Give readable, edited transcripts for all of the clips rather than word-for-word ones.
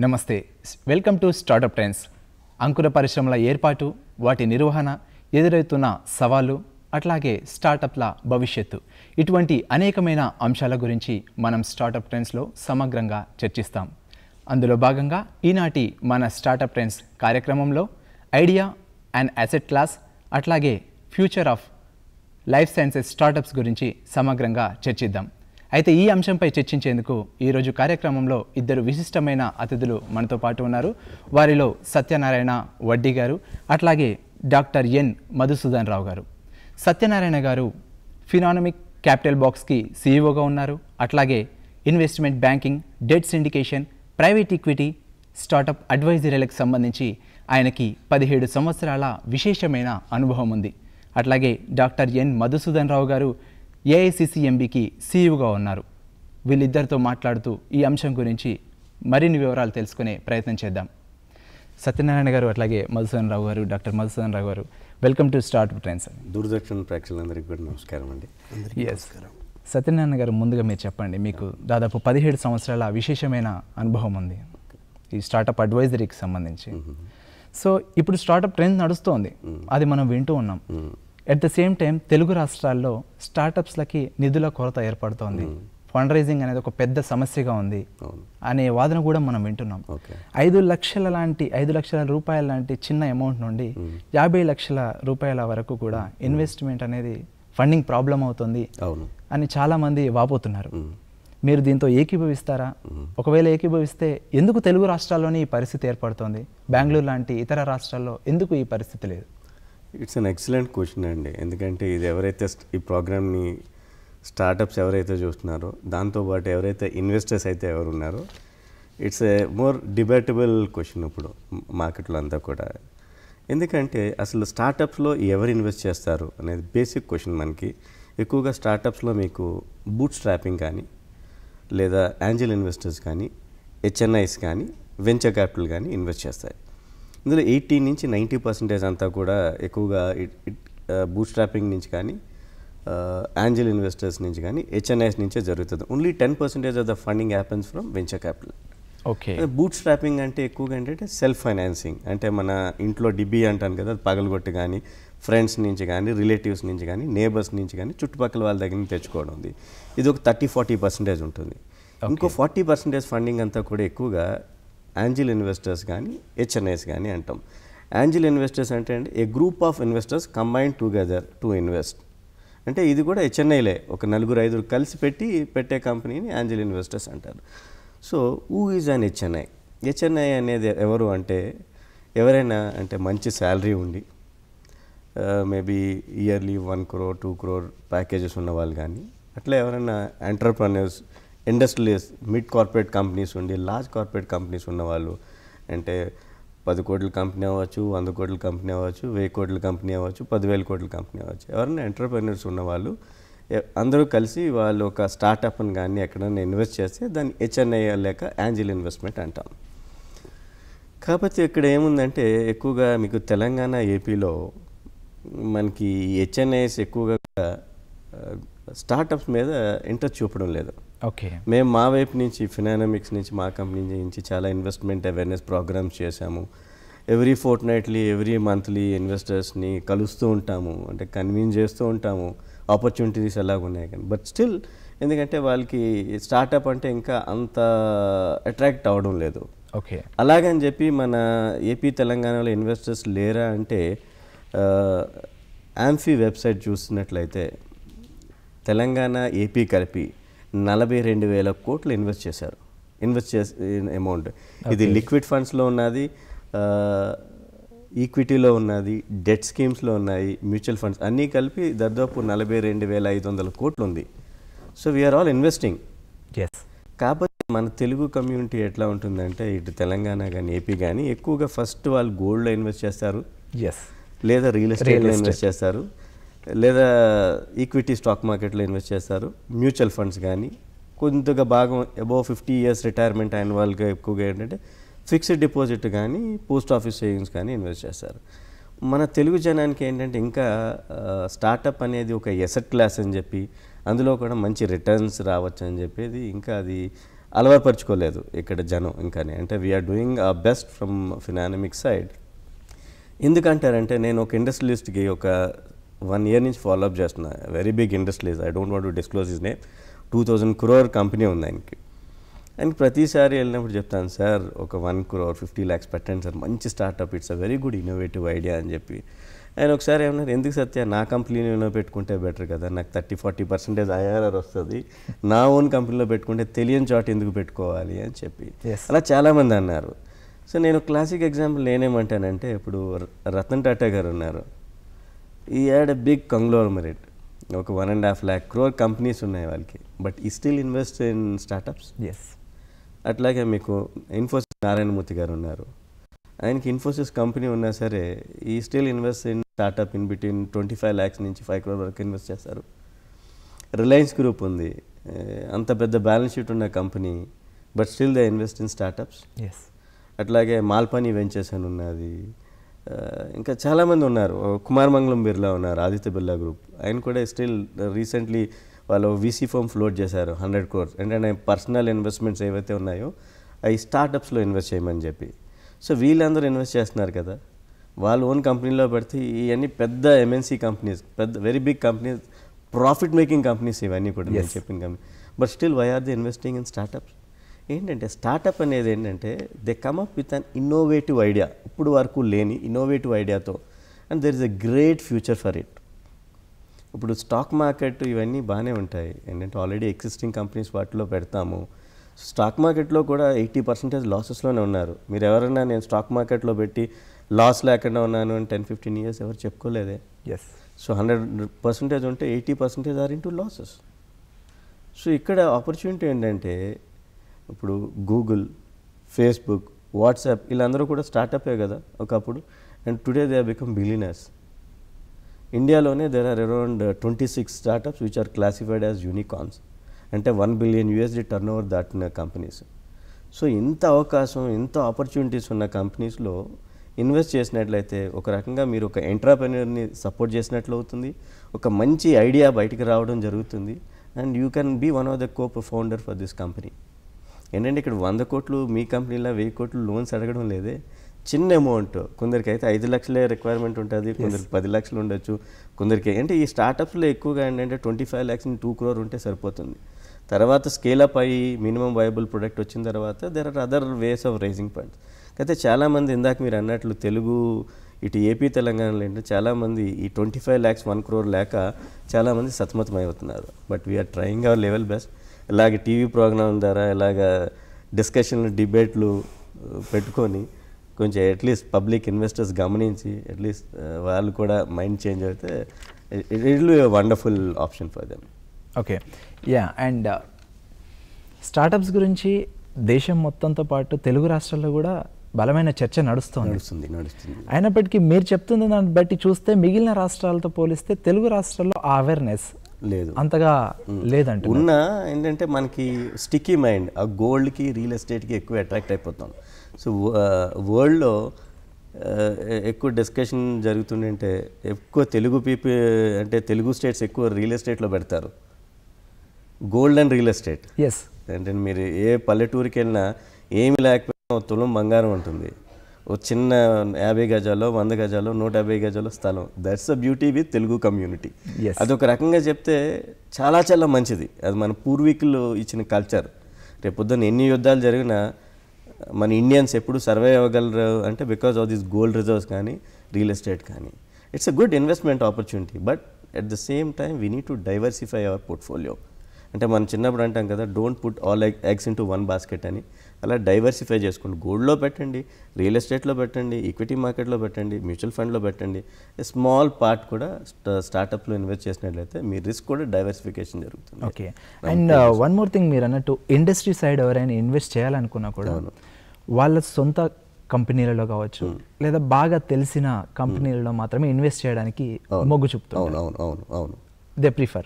నమస్తే. Welcome to startup trends. అంకుర పరిశ్రమల ఏర్పాటు, వాటి నిర్వహణ, ఎదురవుతున్న సవాళ్లు, అట్లాగే స్టార్టప్ల భవిష్యత్తు, ఇటువంటి అనేకమైన అంశాల గురించి మనం స్టార్టప్ ట్రెండ్స్లో సమగ్రంగా చర్చిస్తాం. అందులో భాగంగా ఈనాటి మన స్టార్టప్ ట్రెండ్స్ కార్యక్రమంలో ఐడియా అండ్ అసెట్ క్లాస్, అట్లాగే future of life sciences startups గురించి సమగ్రంగా చర్చిద్దాం. అయితే ఈ అంశంపై చర్చించేందుకు ఈరోజు కార్యక్రమంలో ఇద్దరు విశిష్టమైన అతిథులు మనతో పాటు ఉన్నారు. వారిలో సత్యనారాయణ వడ్డీ గారు, అట్లాగే డాక్టర్ ఎన్ మధుసూదన్ రావు గారు. సత్యనారాయణ గారు ఫినామిక్ క్యాపిటల్ బాక్స్కి సీఈఓగా ఉన్నారు. అట్లాగే investment banking, debt syndication, private equity, startup అడ్వైజరీలకు సంబంధించి ఆయనకి 17 సంవత్సరాల విశేషమైన అనుభవం ఉంది. అట్లాగే డాక్టర్ ఎన్ మధుసూదన్ రావు గారు ఏఐసిసిఎంబికి సీఈఓగా ఉన్నారు. వీళ్ళిద్దరితో మాట్లాడుతూ ఈ అంశం గురించి మరిన్ని వివరాలు తెలుసుకునే ప్రయత్నం చేద్దాం. సత్యనారాయణ గారు, అట్లాగే మధుసూదన్ రావు గారు, doctor Madhusudan Rao garu, welcome to startup trends. Doordarshan ప్రేక్షకులందరికీ కూడా నమస్కారం అండి. సత్యనారాయణ గారు, ముందుగా మీరు చెప్పండి. మీకు దాదాపు 17 సంవత్సరాల విశేషమైన అనుభవం ఉంది ఈ స్టార్టప్ అడ్వైజరీకి సంబంధించి. సో ఇప్పుడు స్టార్టప్ ట్రెండ్ నడుస్తోంది, అది మనం వింటూ ఉన్నాం. At the same time Telugu రాష్ట్రాల్లో స్టార్టప్స్లకి నిధుల కొరత ఏర్పడుతోంది. ఫండ్ రైజింగ్ అనేది ఒక పెద్ద సమస్యగా ఉంది అనే వాదన కూడా మనం వింటున్నాం. 5 లక్షల రూపాయల లాంటి చిన్న అమౌంట్ నుండి 50 లక్షల రూపాయల వరకు కూడా ఇన్వెస్ట్మెంట్ అనేది ఫండింగ్ ప్రాబ్లం అవుతుంది అని చాలామంది వాపోతున్నారు. మీరు దీంతో ఏకీభవిస్తారా? ఒకవేళ ఏకీభవిస్తే ఎందుకు తెలుగు రాష్ట్రాల్లోనే ఈ పరిస్థితి ఏర్పడుతోంది? బెంగళూరు లాంటి ఇతర రాష్ట్రాల్లో ఎందుకు ఈ పరిస్థితి లేదు? ఇట్స్ అన్ ఎక్సలెంట్ క్వశ్చన్ అండి. ఎందుకంటే ఇది ఎవరైతే ఈ ప్రోగ్రామ్ని స్టార్టప్స్ ఎవరైతే చూస్తున్నారో, దాంతోపాటు ఎవరైతే ఇన్వెస్టర్స్ అయితే ఎవరు ఉన్నారో, it's a more debatable question ఇప్పుడు మార్కెట్లో అంతా కూడా. ఎందుకంటే అసలు స్టార్టప్స్లో ఎవరు ఇన్వెస్ట్ చేస్తారు అనేది బేసిక్ క్వశ్చన్. మనకి ఎక్కువగా స్టార్టప్స్లో మీకు బూట్ స్ట్రాపింగ్ కానీ, లేదా యాంజల్ ఇన్వెస్టర్స్ కానీ, హెచ్ఎన్ఐస్ కానీ, వెంచర్ క్యాపిటల్ కానీ ఇన్వెస్ట్ చేస్తాయి. ఇందులో 80 నుంచి 90% అంతా కూడా ఎక్కువగా బూట్ స్ట్రాపింగ్ నుంచి కానీ, యాంజల్ ఇన్వెస్టర్స్ నుంచి కానీ, హెచ్ఎన్ఐస్ నుంచే జరుగుతుంది. Only 10% of the funding happens from venture capital. Okay. Boot strapping అంటే ఎక్కువగా ఏంటంటే సెల్ఫ్ ఫైనాన్సింగ్, అంటే మన ఇంట్లో డిబ్బీ అంటాను కదా, పగలగొట్టి కానీ, ఫ్రెండ్స్ నుంచి కానీ, రిలేటివ్స్ నుంచి కానీ, నేబర్స్ నుంచి కానీ, చుట్టుపక్కల వాళ్ళ దగ్గర నుంచి తెచ్చుకోవడం ఉంది. ఇది ఒక 30-40% ఉంటుంది. ఇంకో 40% ఫండింగ్ అంతా కూడా ఎక్కువగా యాంజిల్ ఇన్వెస్టర్స్ కానీ, హెచ్ఎన్ఐస్ కానీ అంటాం. యాంజిల్ ఇన్వెస్టర్స్ అంటే a group of investors combine together to invest. అంటే ఇది కూడా హెచ్ఎన్ఐలే, ఒక 4-5 కలిసి పెట్టే కంపెనీని యాంజిల్ ఇన్వెస్టర్స్ అంటారు. So who is an HNI? HNI అనేది ఎవరు అంటే, ఎవరైనా అంటే మంచి శాలరీ ఉండి maybe yearly 1 crore 2 crore packages ఉన్న వాళ్ళు కానీ, అట్లా ఎవరైనా entrepreneurs, industrialist, mid corporate companies ఉండి, లార్జ్ కార్పొరేట్ కంపెనీస్ ఉన్నవాళ్ళు, అంటే 10 కోట్ల కంపెనీ అవ్వచ్చు, 100 కోట్ల కంపెనీ అవ్వచ్చు, 1000 కోట్ల కంపెనీ అవ్వచ్చు, 10,000 కోట్ల కంపెనీ అవ్వచ్చు. ఎవరైనా ఎంటర్ప్రెన్యూర్స్ ఉన్నవాళ్ళు అందరూ కలిసి వాళ్ళు ఒక స్టార్టప్ని కానీ ఎక్కడైనా ఇన్వెస్ట్ చేస్తే దాన్ని హెచ్ఎన్ఐ లేక యాంజిల్ ఇన్వెస్ట్మెంట్ అంటాం. కాకపోతే ఇక్కడ ఏముందంటే, ఎక్కువగా మీకు తెలంగాణ, ఏపీలో మనకి హెచ్ఎన్ఐస్ ఎక్కువగా స్టార్టప్స్ మీద ఇంట్రెస్ట్ చూపడం లేదు. ఓకే. మేము మా వైపు నుంచి ఫినామిక్స్ నుంచి, మా కంపెనీ నుంచి చాలా ఇన్వెస్ట్మెంట్ అవేర్నెస్ ప్రోగ్రామ్స్ చేశాము. ఎవ్రీ ఫోర్ట్నైట్లీ, ఎవ్రీ మంత్లీ ఇన్వెస్టర్స్ని కలుస్తూ ఉంటాము, అంటే కన్విన్స్ చేస్తూ ఉంటాము ఆపర్చునిటీస్ ఎలాగ ఉన్నాయి కానీ. బట్ స్టిల్ ఎందుకంటే వాళ్ళకి స్టార్టప్ అంటే ఇంకా అంత అట్రాక్ట్ అవ్వడం లేదు. ఓకే. అలాగని చెప్పి మన ఏపీ తెలంగాణలో ఇన్వెస్టర్స్ లేరా అంటే, ఆంఫీ వెబ్సైట్ చూస్తున్నట్లయితే తెలంగాణ, ఏపీ కలిపి 42,000 కోట్లు ఇన్వెస్ట్ చేశారు. ఇన్వెస్ట్ చేసే అమౌంట్ ఇది లిక్విడ్ ఫండ్స్లో ఉన్నది, ఈక్విటీలో ఉన్నది, డెట్ స్కీమ్స్లో ఉన్నాయి, మ్యూచువల్ ఫండ్స్ అన్నీ కలిపి దాదాపు 42,500 కోట్లు ఉంది. So we are all investing. కాకపోతే మన తెలుగు కమ్యూనిటీ ఎట్లా ఉంటుందంటే, ఇటు తెలంగాణ కానీ, ఏపీ కానీ ఎక్కువగా ఫస్ట్ వాళ్ళు గోల్డ్లో ఇన్వెస్ట్ చేస్తారు, లేదా రియల్ ఎస్టేట్లో ఇన్వెస్ట్ చేస్తారు, లేదా ఈక్విటీ స్టాక్ మార్కెట్లో ఇన్వెస్ట్ చేస్తారు. మ్యూచువల్ ఫండ్స్ కానీ కొంతగా భాగం అబోవ్ 50 years రిటైర్మెంట్ అయిన వాళ్ళకి ఎక్కువగా ఏంటంటే ఫిక్స్డ్ డిపాజిట్ కానీ, పోస్ట్ ఆఫీస్ సేవింగ్స్ కానీ ఇన్వెస్ట్ చేస్తారు. మన తెలుగు జనానికి ఏంటంటే ఇంకా స్టార్టప్ అనేది ఒక ఎసెట్ క్లాస్ అని చెప్పి, అందులో కూడా మంచి రిటర్న్స్ రావచ్చు అని చెప్పేది ఇంకా అది అలవాటుపరుచుకోలేదు ఇక్కడ జనం ఇంకానే. అంటే we are doing a best from economic side. ఎందుకంటారంటే నేను ఒక ఇండస్ట్రియలిస్ట్కి ఒక 1 year నుంచి ఫాలోఅప్ చేస్తున్నా. Very big industrialist, I don't want to disclose his name. 2000 crore company ఉంది ఆయనకి. ఆయనకి ప్రతిసారి వెళ్ళినప్పుడు చెప్తాను, సార్ ఒక 1 crore 50 lakhs పెట్టండి సార్, మంచి startup, it's a very good innovative idea అని చెప్పి. ఆయన ఒకసారి ఏమన్నారు, ఎందుకు సత్య నా కంపెనీలో పెట్టుకుంటే బెటర్ కదా, నాకు 30-40% IRR వస్తుంది, నా ఓన్ కంపెనీలో పెట్టుకుంటే తెలియని చోట ఎందుకు పెట్టుకోవాలి అని చెప్పి అలా చాలామంది అన్నారు. సో నేను క్లాసిక్ ఎగ్జాంపుల్ నేనేమంటానంటే, ఇప్పుడు రతన్ టాటా గారు ఉన్నారు. ఈ యాడ్ ఎ బిగ్ కంగ్లోమరేట్, ఒక 1.5 lakh crore కంపెనీస్ ఉన్నాయి వాళ్ళకి, బట్ ఈ స్టిల్ ఇన్వెస్ట్ ఇన్ స్టార్టప్స్. అట్లాగే మీకు ఇన్ఫోసిస్ నారాయణమూర్తి గారు ఉన్నారు. ఆయనకి ఇన్ఫోసిస్ కంపెనీ ఉన్నా సరే ఈ still invest in startup in between 25 lakhs నుంచి 5 crore వరకు ఇన్వెస్ట్ చేస్తారు. రిలయన్స్ గ్రూప్ ఉంది, అంత పెద్ద బ్యాలెన్స్ షీట్ ఉన్న company, but still they invest in startups. అట్లాగే మాల్పానీ వెంచర్స్ అని ఉన్నది. ఇంకా చాలామంది ఉన్నారు. కుమార్ మంగళం బిర్లా ఉన్నారు, ఆదిత్య బిర్లా గ్రూప్. ఆయన కూడా స్టిల్ రీసెంట్లీ వాళ్ళు VC ఫర్మ్ ఫ్లోట్ చేశారు 100 crores. అంటే పర్సనల్ ఇన్వెస్ట్మెంట్స్ ఏవైతే ఉన్నాయో అవి స్టార్టప్స్లో ఇన్వెస్ట్ చేయమని చెప్పి. సో వీళ్ళందరూ ఇన్వెస్ట్ చేస్తున్నారు కదా, వాళ్ళు ఓన్ కంపెనీలో పెడితే ఇవన్నీ పెద్ద MNC కంపెనీస్, పెద్ద very big companies, profit making companies ఇవన్నీ కూడా నేను చెప్పిన company. But still why are the investing in startups? ఏంటంటే స్టార్టప్ అనేది ఏంటంటే they come up with an innovative idea, ఇప్పుడు వరకు లేని ఇన్నోవేటివ్ ఐడియాతో, and there is a great future for it. ఇప్పుడు స్టాక్ మార్కెట్ ఇవన్నీ బాగానే ఉంటాయి, ఏంటంటే ఆల్రెడీ ఎగ్జిస్టింగ్ కంపెనీస్ వాటిలో పెడతాము. స్టాక్ మార్కెట్లో కూడా 80% లాసెస్లోనే ఉన్నారు. మీరు ఎవరైనా నేను స్టాక్ మార్కెట్లో పెట్టి లాస్ లేకుండా ఉన్నాను అని 10-15 years ఎవరు చెప్పుకోలేదే. సో 100% ఉంటే 80% ఆర్ ఇంటూ లాసెస్. సో ఇక్కడ ఆపర్చునిటీ ఏంటంటే, ఇప్పుడు గూగుల్, ఫేస్బుక్, వాట్సాప్ వీళ్ళందరూ కూడా స్టార్టప్పే కదా ఒకప్పుడు, and today they are become billionaires. ఇండియాలోనే there are around 26 startups which are classified as unicorns, అంటే $1 billion టర్నోవర్ దాటిన కంపెనీస్. సో ఇంత అవకాశం, ఇంత ఆపర్చునిటీస్ ఉన్న కంపెనీస్లో ఇన్వెస్ట్ చేసినట్లయితే ఒక రకంగా మీరు ఒక ఎంటర్‌ప్రెన్యూర్ని సపోర్ట్ చేసినట్లు అవుతుంది, ఒక మంచి ఐడియా బయటికి రావడం జరుగుతుంది, and you can be one of the founder for this company. ఏంటంటే ఇక్కడ 100 crores మీ కంపెనీలో 1000 crores లోన్స్ అడగడం లేదే, చిన్న అమౌంట్. కొందరికి అయితే 5 lakhs రిక్వైర్మెంట్ ఉంటుంది, కొందరికి 10 lakhs ఉండొచ్చు, కొందరికి అంటే ఈ స్టార్టప్స్లో ఎక్కువగా ఏంటంటే 25 lakhs 2 crore ఉంటే సరిపోతుంది. తర్వాత స్కేలప్ అయ్యి మినిమం వైబుల్ ప్రొడక్ట్ వచ్చిన తర్వాత there are other ways of raising funds. అయితే చాలామంది ఇందాక మీరు అన్నట్లు తెలుగు ఇటు ఏపీ తెలంగాణలో ఏంటంటే చాలామంది ఈ 25 lakhs 1 crore లేక చాలామంది సతమతమవుతున్నారు. But we are trying our level best. ఇలాగ టీవీ ప్రోగ్రాం ద్వారా ఇలాగ డిస్కషన్లు, డిబేట్లు పెట్టుకొని కొంచెం అట్లీస్ట్ పబ్లిక్ ఇన్వెస్టర్స్ గమనించి అట్లీస్ట్ వాళ్ళు కూడా మైండ్ చేంజ్ అయితే it will be a wonderful option for them. Okay, yeah. And startups గురించి దేశం మొత్తంతో పాటు తెలుగు రాష్ట్రాల్లో కూడా బలమైన చర్చ నడుస్తుంది. అయినప్పటికీ మీరు చెప్తున్న దాన్ని బట్టి చూస్తే మిగిలిన రాష్ట్రాలతో పోలిస్తే తెలుగు రాష్ట్రాల్లో ఆ అవేర్నెస్ లేదు, అంతగా లేదంట. ఉన్న ఏంటంటే మనకి స్టిక్కీ మైండ్, ఆ గోల్డ్కి రియల్ ఎస్టేట్కి ఎక్కువ అట్రాక్ట్ అయిపోతాం. సో వరల్డ్లో ఎక్కువ డిస్కషన్ జరుగుతుందంటే ఎక్కువ తెలుగు పీపుల్ అంటే తెలుగు స్టేట్స్ ఎక్కువ రియల్ ఎస్టేట్లో పెడతారు, గోల్డ్ అండ్ రియల్ ఎస్టేట్. అంటే మీరు ఏ పల్లెటూరికి వెళ్ళినా ఏమి లేకపోయినా తులం బంగారం ఉంటుంది, ఓ చిన్న 50 గజాల్లో 100 గజాల్లో 150 గజాల్లో స్థలం. That's a beauty with Telugu community. అదొక రకంగా చెప్తే చాలా చాలా మంచిది. అది మన పూర్వీకులు ఇచ్చిన కల్చర్. రేపు పొద్దున్న ఎన్ని యుద్ధాలు జరిగినా మన ఇండియన్స్ ఎప్పుడు సర్వైవ్ అవ్వగలరు అంటే because of this gold reserves కానీ రియల్ ఎస్టేట్ కానీ. It's a good investment opportunity, but at the same time we need to diversify our portfolio. అంటే మనం చిన్నప్పుడు అంటాం కదా, don't put all eggs into one basket అని. అలా డైవర్సిఫై చేసుకోండి. గోల్డ్లో పెట్టండి, రియల్ ఎస్టేట్లో పెట్టండి, ఈక్విటీ మార్కెట్లో పెట్టండి, మ్యూచువల్ ఫండ్లో పెట్టండి. స్మాల్ పార్ట్ కూడా స్టార్టప్లో ఇన్వెస్ట్ చేసినట్లయితే మీ రిస్క్ కూడా డైవర్సిఫికేషన్ జరుగుతుంది. Okay, and one more thing, మీరు అన్నట్టు ఇండస్ట్రీ సైడ్ ఎవరైనా ఇన్వెస్ట్ చేయాలనుకున్నా కూడా వాళ్ళ సొంత కంపెనీలలో కావచ్చు లేదా బాగా తెలిసిన కంపెనీలలో మాత్రమే ఇన్వెస్ట్ చేయడానికి మొగ్గు చూపుతారు. They prefer.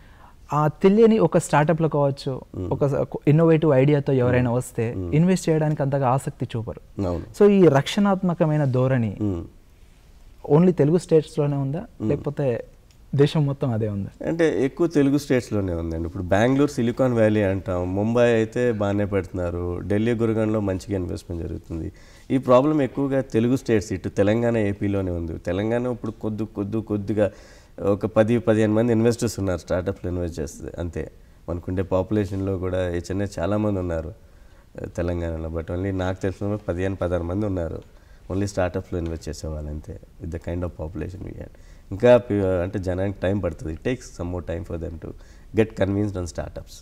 ఆ తెలియని ఒక స్టార్టప్లో కావచ్చు, ఒక ఇన్నోవేటివ్ ఐడియాతో ఎవరైనా వస్తే ఇన్వెస్ట్ చేయడానికి అంతగా ఆసక్తి చూపరు. సో ఈ రక్షణాత్మకమైన ధోరణి ఓన్లీ తెలుగు స్టేట్స్లోనే ఉందా, లేకపోతే దేశం మొత్తం అదే ఉంది. అంటే ఎక్కువ తెలుగు స్టేట్స్లోనే ఉందండి. ఇప్పుడు బెంగళూరు సిలికాన్ వ్యాలీ అంటాం, ముంబై అయితే బాగానే పెడుతున్నారు, ఢిల్లీ గురుగాన్లో మంచిగా ఇన్వెస్ట్మెంట్ జరుగుతుంది. ఈ ప్రాబ్లం ఎక్కువగా తెలుగు స్టేట్స్, ఇటు తెలంగాణ ఏపీలోనే ఉంది. తెలంగాణ ఇప్పుడు కొద్దిగా ఒక 10-15 మంది ఇన్వెస్టర్స్ ఉన్నారు, స్టార్టప్లో ఇన్వెస్ట్ చేస్తుంది అంతే. మనకుండే పాపులేషన్లో కూడా హెచ్ఎన్ఏ చాలామంది ఉన్నారు తెలంగాణలో, బట్ ఓన్లీ నాకు తెలిసిన 15-16 మంది ఉన్నారు ఓన్లీ స్టార్టప్లో ఇన్వెస్ట్ చేసేవాళ్ళు అంతే, with the kind of population we had. ఇంకా అంటే జనానికి టైం పడుతుంది, it takes some more time for them to get convinced on startups.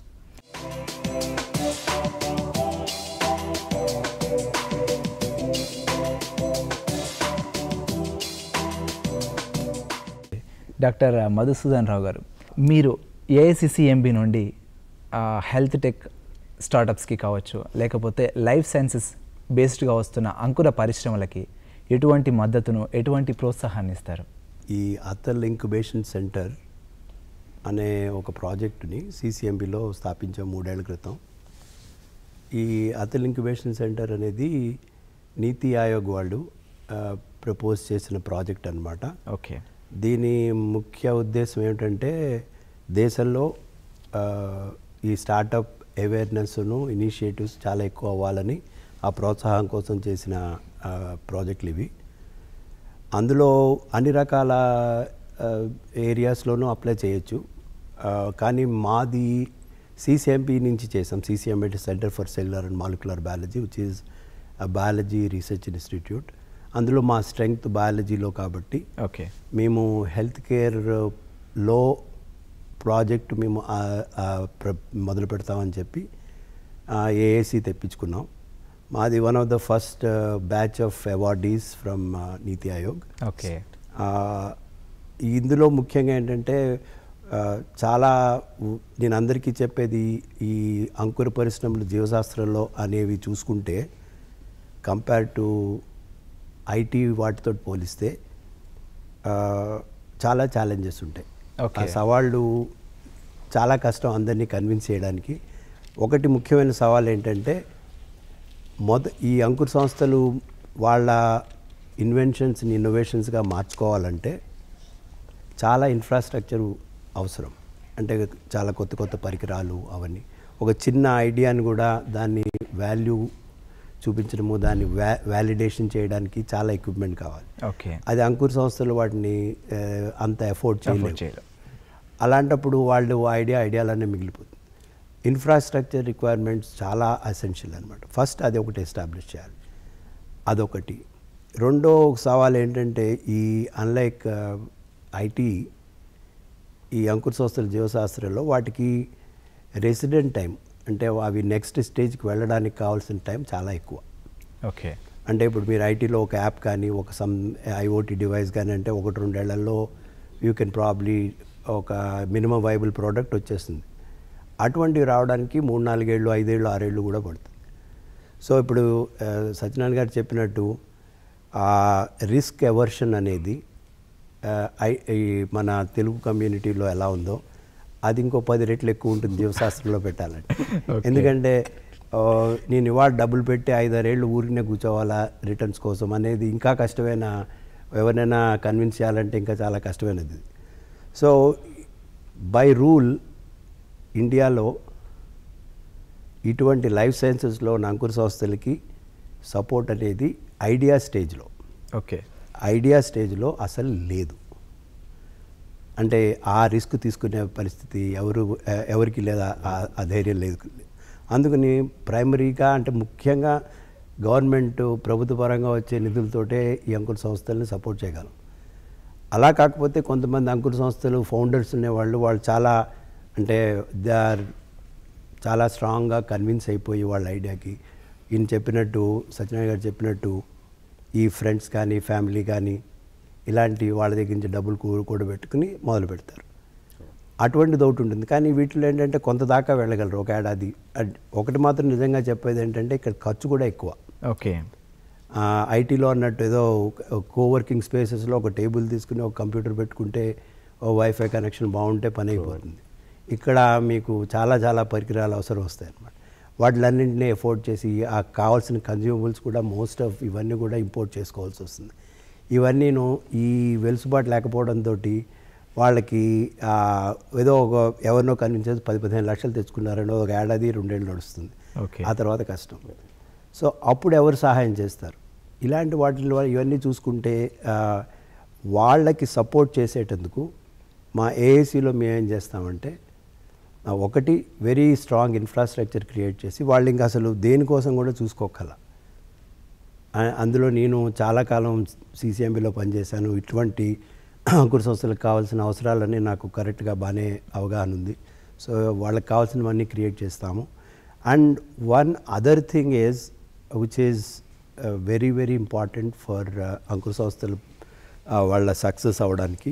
Doctor Madhusudan Rao garu, మీరు ఏఐసిసిఎంబి నుండి హెల్త్ టెక్ స్టార్టప్స్కి కావచ్చు, లేకపోతే లైఫ్ సైన్సెస్ బేస్డ్గా వస్తున్న అంకుర పరిశ్రమలకి ఎటువంటి మద్దతును, ఎటువంటి ప్రోత్సాహాన్ని ఇస్తారు? ఈ అతల్ ఇంక్యుబేషన్ సెంటర్ అనే ఒక ప్రాజెక్టుని సిసిఎంబిలో స్థాపించాం 3 ఏళ్ల క్రితం. ఈ అతల్ ఇంక్యుబేషన్ సెంటర్ అనేది నీతి ఆయోగ్ వాళ్ళు ప్రపోజ్ చేసిన ప్రాజెక్ట్ అన్నమాట. ఓకే. దీని ముఖ్య ఉద్దేశం ఏమిటంటే దేశంలో ఈ స్టార్టప్ అవేర్నెస్ను ఇనిషియేటివ్స్ చాలా ఎక్కువ అవ్వాలని ఆ ప్రోత్సాహం కోసం చేసిన ప్రాజెక్టులు ఇవి. అందులో అన్ని రకాల ఏరియాస్లోనూ అప్లై చేయొచ్చు, కానీ మాది సిసిఎంబి నుంచి చేసాం. సిసిఎంబి అంటే centre for cellular and molecular biology, which is biology research institute. అందులో మా స్ట్రెంగ్త్ బయాలజీలో కాబట్టి ఓకే, మేము హెల్త్ కేర్లో ప్రాజెక్ట్ మేము మొదలు పెడతామని చెప్పి ఏఏసి తెప్పించుకున్నాం. మాది one of the first batch of awardees from NITI Aayog. Okay. ఇందులో ముఖ్యంగా ఏంటంటే చాలా నేను అందరికీ చెప్పేది, ఈ అంకుర పరిశ్రమలు జీవశాస్త్రంలో అనేవి చూసుకుంటే కంపేర్ టు ఐటీ వాటితో పోలిస్తే చాలా ఛాలెంజెస్ ఉంటాయి. ఆ సవాళ్ళు చాలా కష్టం అందరినీ కన్విన్స్ చేయడానికి. ఒకటి ముఖ్యమైన సవాల్ ఏంటంటే ఈ అంకుర సంస్థలు వాళ్ళ ఇన్వెన్షన్స్ని ఇన్నోవేషన్స్గా మార్చుకోవాలంటే చాలా ఇన్ఫ్రాస్ట్రక్చర్ అవసరం. అంటే చాలా కొత్త పరికరాలు, అవన్నీ ఒక చిన్న ఐడియాని కూడా దాన్ని వాల్యూ చూపించడము, దాన్ని వ్యాలిడేషన్ చేయడానికి చాలా ఎక్విప్మెంట్ కావాలి. ఓకే. అది అంకుర సంస్థలు వాటిని అంత ఎఫోర్డ్ చేయలేరు. అలాంటప్పుడు వాళ్ళు ఐడియాలన్నీ మిగిలిపోతుంది. ఇన్ఫ్రాస్ట్రక్చర్ రిక్వైర్మెంట్స్ చాలా అసెన్షియల్ అనమాట. ఫస్ట్ అది ఒకటి ఎస్టాబ్లిష్ చేయాలి, అదొకటి. రెండో సవాల్ ఏంటంటే ఈ అన్లైక్ ఐటీ, ఈ అంకుర సంస్థల జీవశాస్త్రంలో వాటికి రెసిడెంట్ టైం, అంటే అవి నెక్స్ట్ స్టేజ్కి వెళ్ళడానికి కావాల్సిన టైం చాలా ఎక్కువ. ఓకే. అంటే ఇప్పుడు మీరు ఐటీలో ఒక యాప్ కానీ ఒక ఐఓటీ డివైస్ కానీ అంటే 1-2 ఏళ్లలో యూ కెన్ ప్రాబ్లీ ఒక మినిమం వైబుల్ ప్రోడక్ట్ వచ్చేస్తుంది. అటువంటివి రావడానికి 3-4 ఏళ్ళు, 5 ఏళ్ళు, 6 ఏళ్ళు కూడా పడుతుంది. సో ఇప్పుడు సత్యనారాయణ గారు చెప్పినట్టు ఆ రిస్క్ ఎవర్షన్ అనేది మన తెలుగు కమ్యూనిటీలో ఎలా ఉందో అది ఇంకో 10 రెట్లు ఎక్కువ ఉంటుంది జీవశాస్త్రంలో పెట్టాలంటే. ఎందుకంటే నేను ఇవాళ డబ్బులు పెట్టి 5-6 ఏళ్ళు ఊరినే కూర్చోవాలా రిటర్న్స్ కోసం అనేది ఇంకా కష్టమైన, ఎవరినైనా కన్విన్స్ చేయాలంటే ఇంకా చాలా కష్టమైనది. సో బై రూల్ ఇండియాలో ఇటువంటి లైఫ్ సైన్సెస్లో అంకుర సంస్థలకి సపోర్ట్ అనేది ఐడియా స్టేజ్లో, ఓకే, ఐడియా స్టేజ్లో అసలు లేదు. అంటే ఆ రిస్క్ తీసుకునే పరిస్థితి ఎవరికి లేదా, ఆ ధైర్యం లేదు. అందుకని ప్రైమరీగా అంటే ముఖ్యంగా గవర్నమెంట్ ప్రభుత్వ పరంగా వచ్చే నిధులతోటే ఈ అంకుర సంస్థలను సపోర్ట్ చేయగలం. అలా కాకపోతే కొంతమంది అంకుర సంస్థలు ఫౌండర్స్ ఉండేవాళ్ళు, వాళ్ళు చాలా అంటే దే ఆర్ చాలా స్ట్రాంగ్గా కన్విన్స్ అయిపోయి వాళ్ళ ఐడియాకి ఈయన చెప్పినట్టు, సత్యనారాయణ గారు చెప్పినట్టు ఈ ఫ్రెండ్స్ కానీ ఫ్యామిలీ కానీ ఇలాంటి వాళ్ళ దగ్గర నుంచి డబ్బులు కూడబెట్టుకుని మొదలు పెడతారు. అటువంటిది ఒకటి ఉంటుంది. కానీ వీటిలో ఏంటంటే కొంత దాకా వెళ్ళగలరు ఒక ఏడాది. ఒకటి మాత్రం నిజంగా చెప్పేది ఏంటంటే ఇక్కడ ఖర్చు కూడా ఎక్కువ. ఓకే. ఐటీలో అన్నట్టు ఏదో కోవర్కింగ్ స్పేసెస్లో ఒక టేబుల్ తీసుకుని ఒక కంప్యూటర్ పెట్టుకుంటే ఓ వైఫై కనెక్షన్ బాగుంటే పని అయిపోతుంది. ఇక్కడ మీకు చాలా పరికరాలు అవసరం వస్తాయి అన్నమాట. వాటిలన్నింటినీ ఎఫోర్డ్ చేసి ఆ కావాల్సిన కన్జ్యూమబుల్స్ కూడా మోస్ట్ ఆఫ్ ఇవన్నీ కూడా ఇంపోర్ట్ చేసుకోవాల్సి వస్తుంది. ఇవన్నీను ఈ వెలుసుబాటు లేకపోవడంతో వాళ్ళకి ఏదో ఒక ఎవరినో కనిపించేది 10-15 లక్షలు తెచ్చుకున్నారని ఒక ఏడాది 2 ఏళ్ళు నడుస్తుంది. ఆ తర్వాత కష్టం. సో అప్పుడు ఎవరు సహాయం చేస్తారు? ఇలాంటి వాటిలో ఇవన్నీ చూసుకుంటే వాళ్ళకి సపోర్ట్ చేసేటందుకు మా ఏఏసీలో మేమేం చేస్తామంటే ఒకటి వెరీ స్ట్రాంగ్ ఇన్ఫ్రాస్ట్రక్చర్ క్రియేట్ చేసి వాళ్ళు ఇంకా అసలు దేనికోసం కూడా చూసుకోగల. అందులో నేను చాలా కాలం సీసీఎంబీలో పనిచేశాను. ఇటువంటి అంకుర సంస్థలకు కావాల్సిన అవసరాలన్నీ నాకు కరెక్ట్గా బాగానే అవగాహన ఉంది. సో వాళ్ళకి కావాల్సినవన్నీ క్రియేట్ చేస్తాము. And one other thing is which is very very important for అంకుర సంస్థలు వాళ్ళ సక్సెస్ అవ్వడానికి.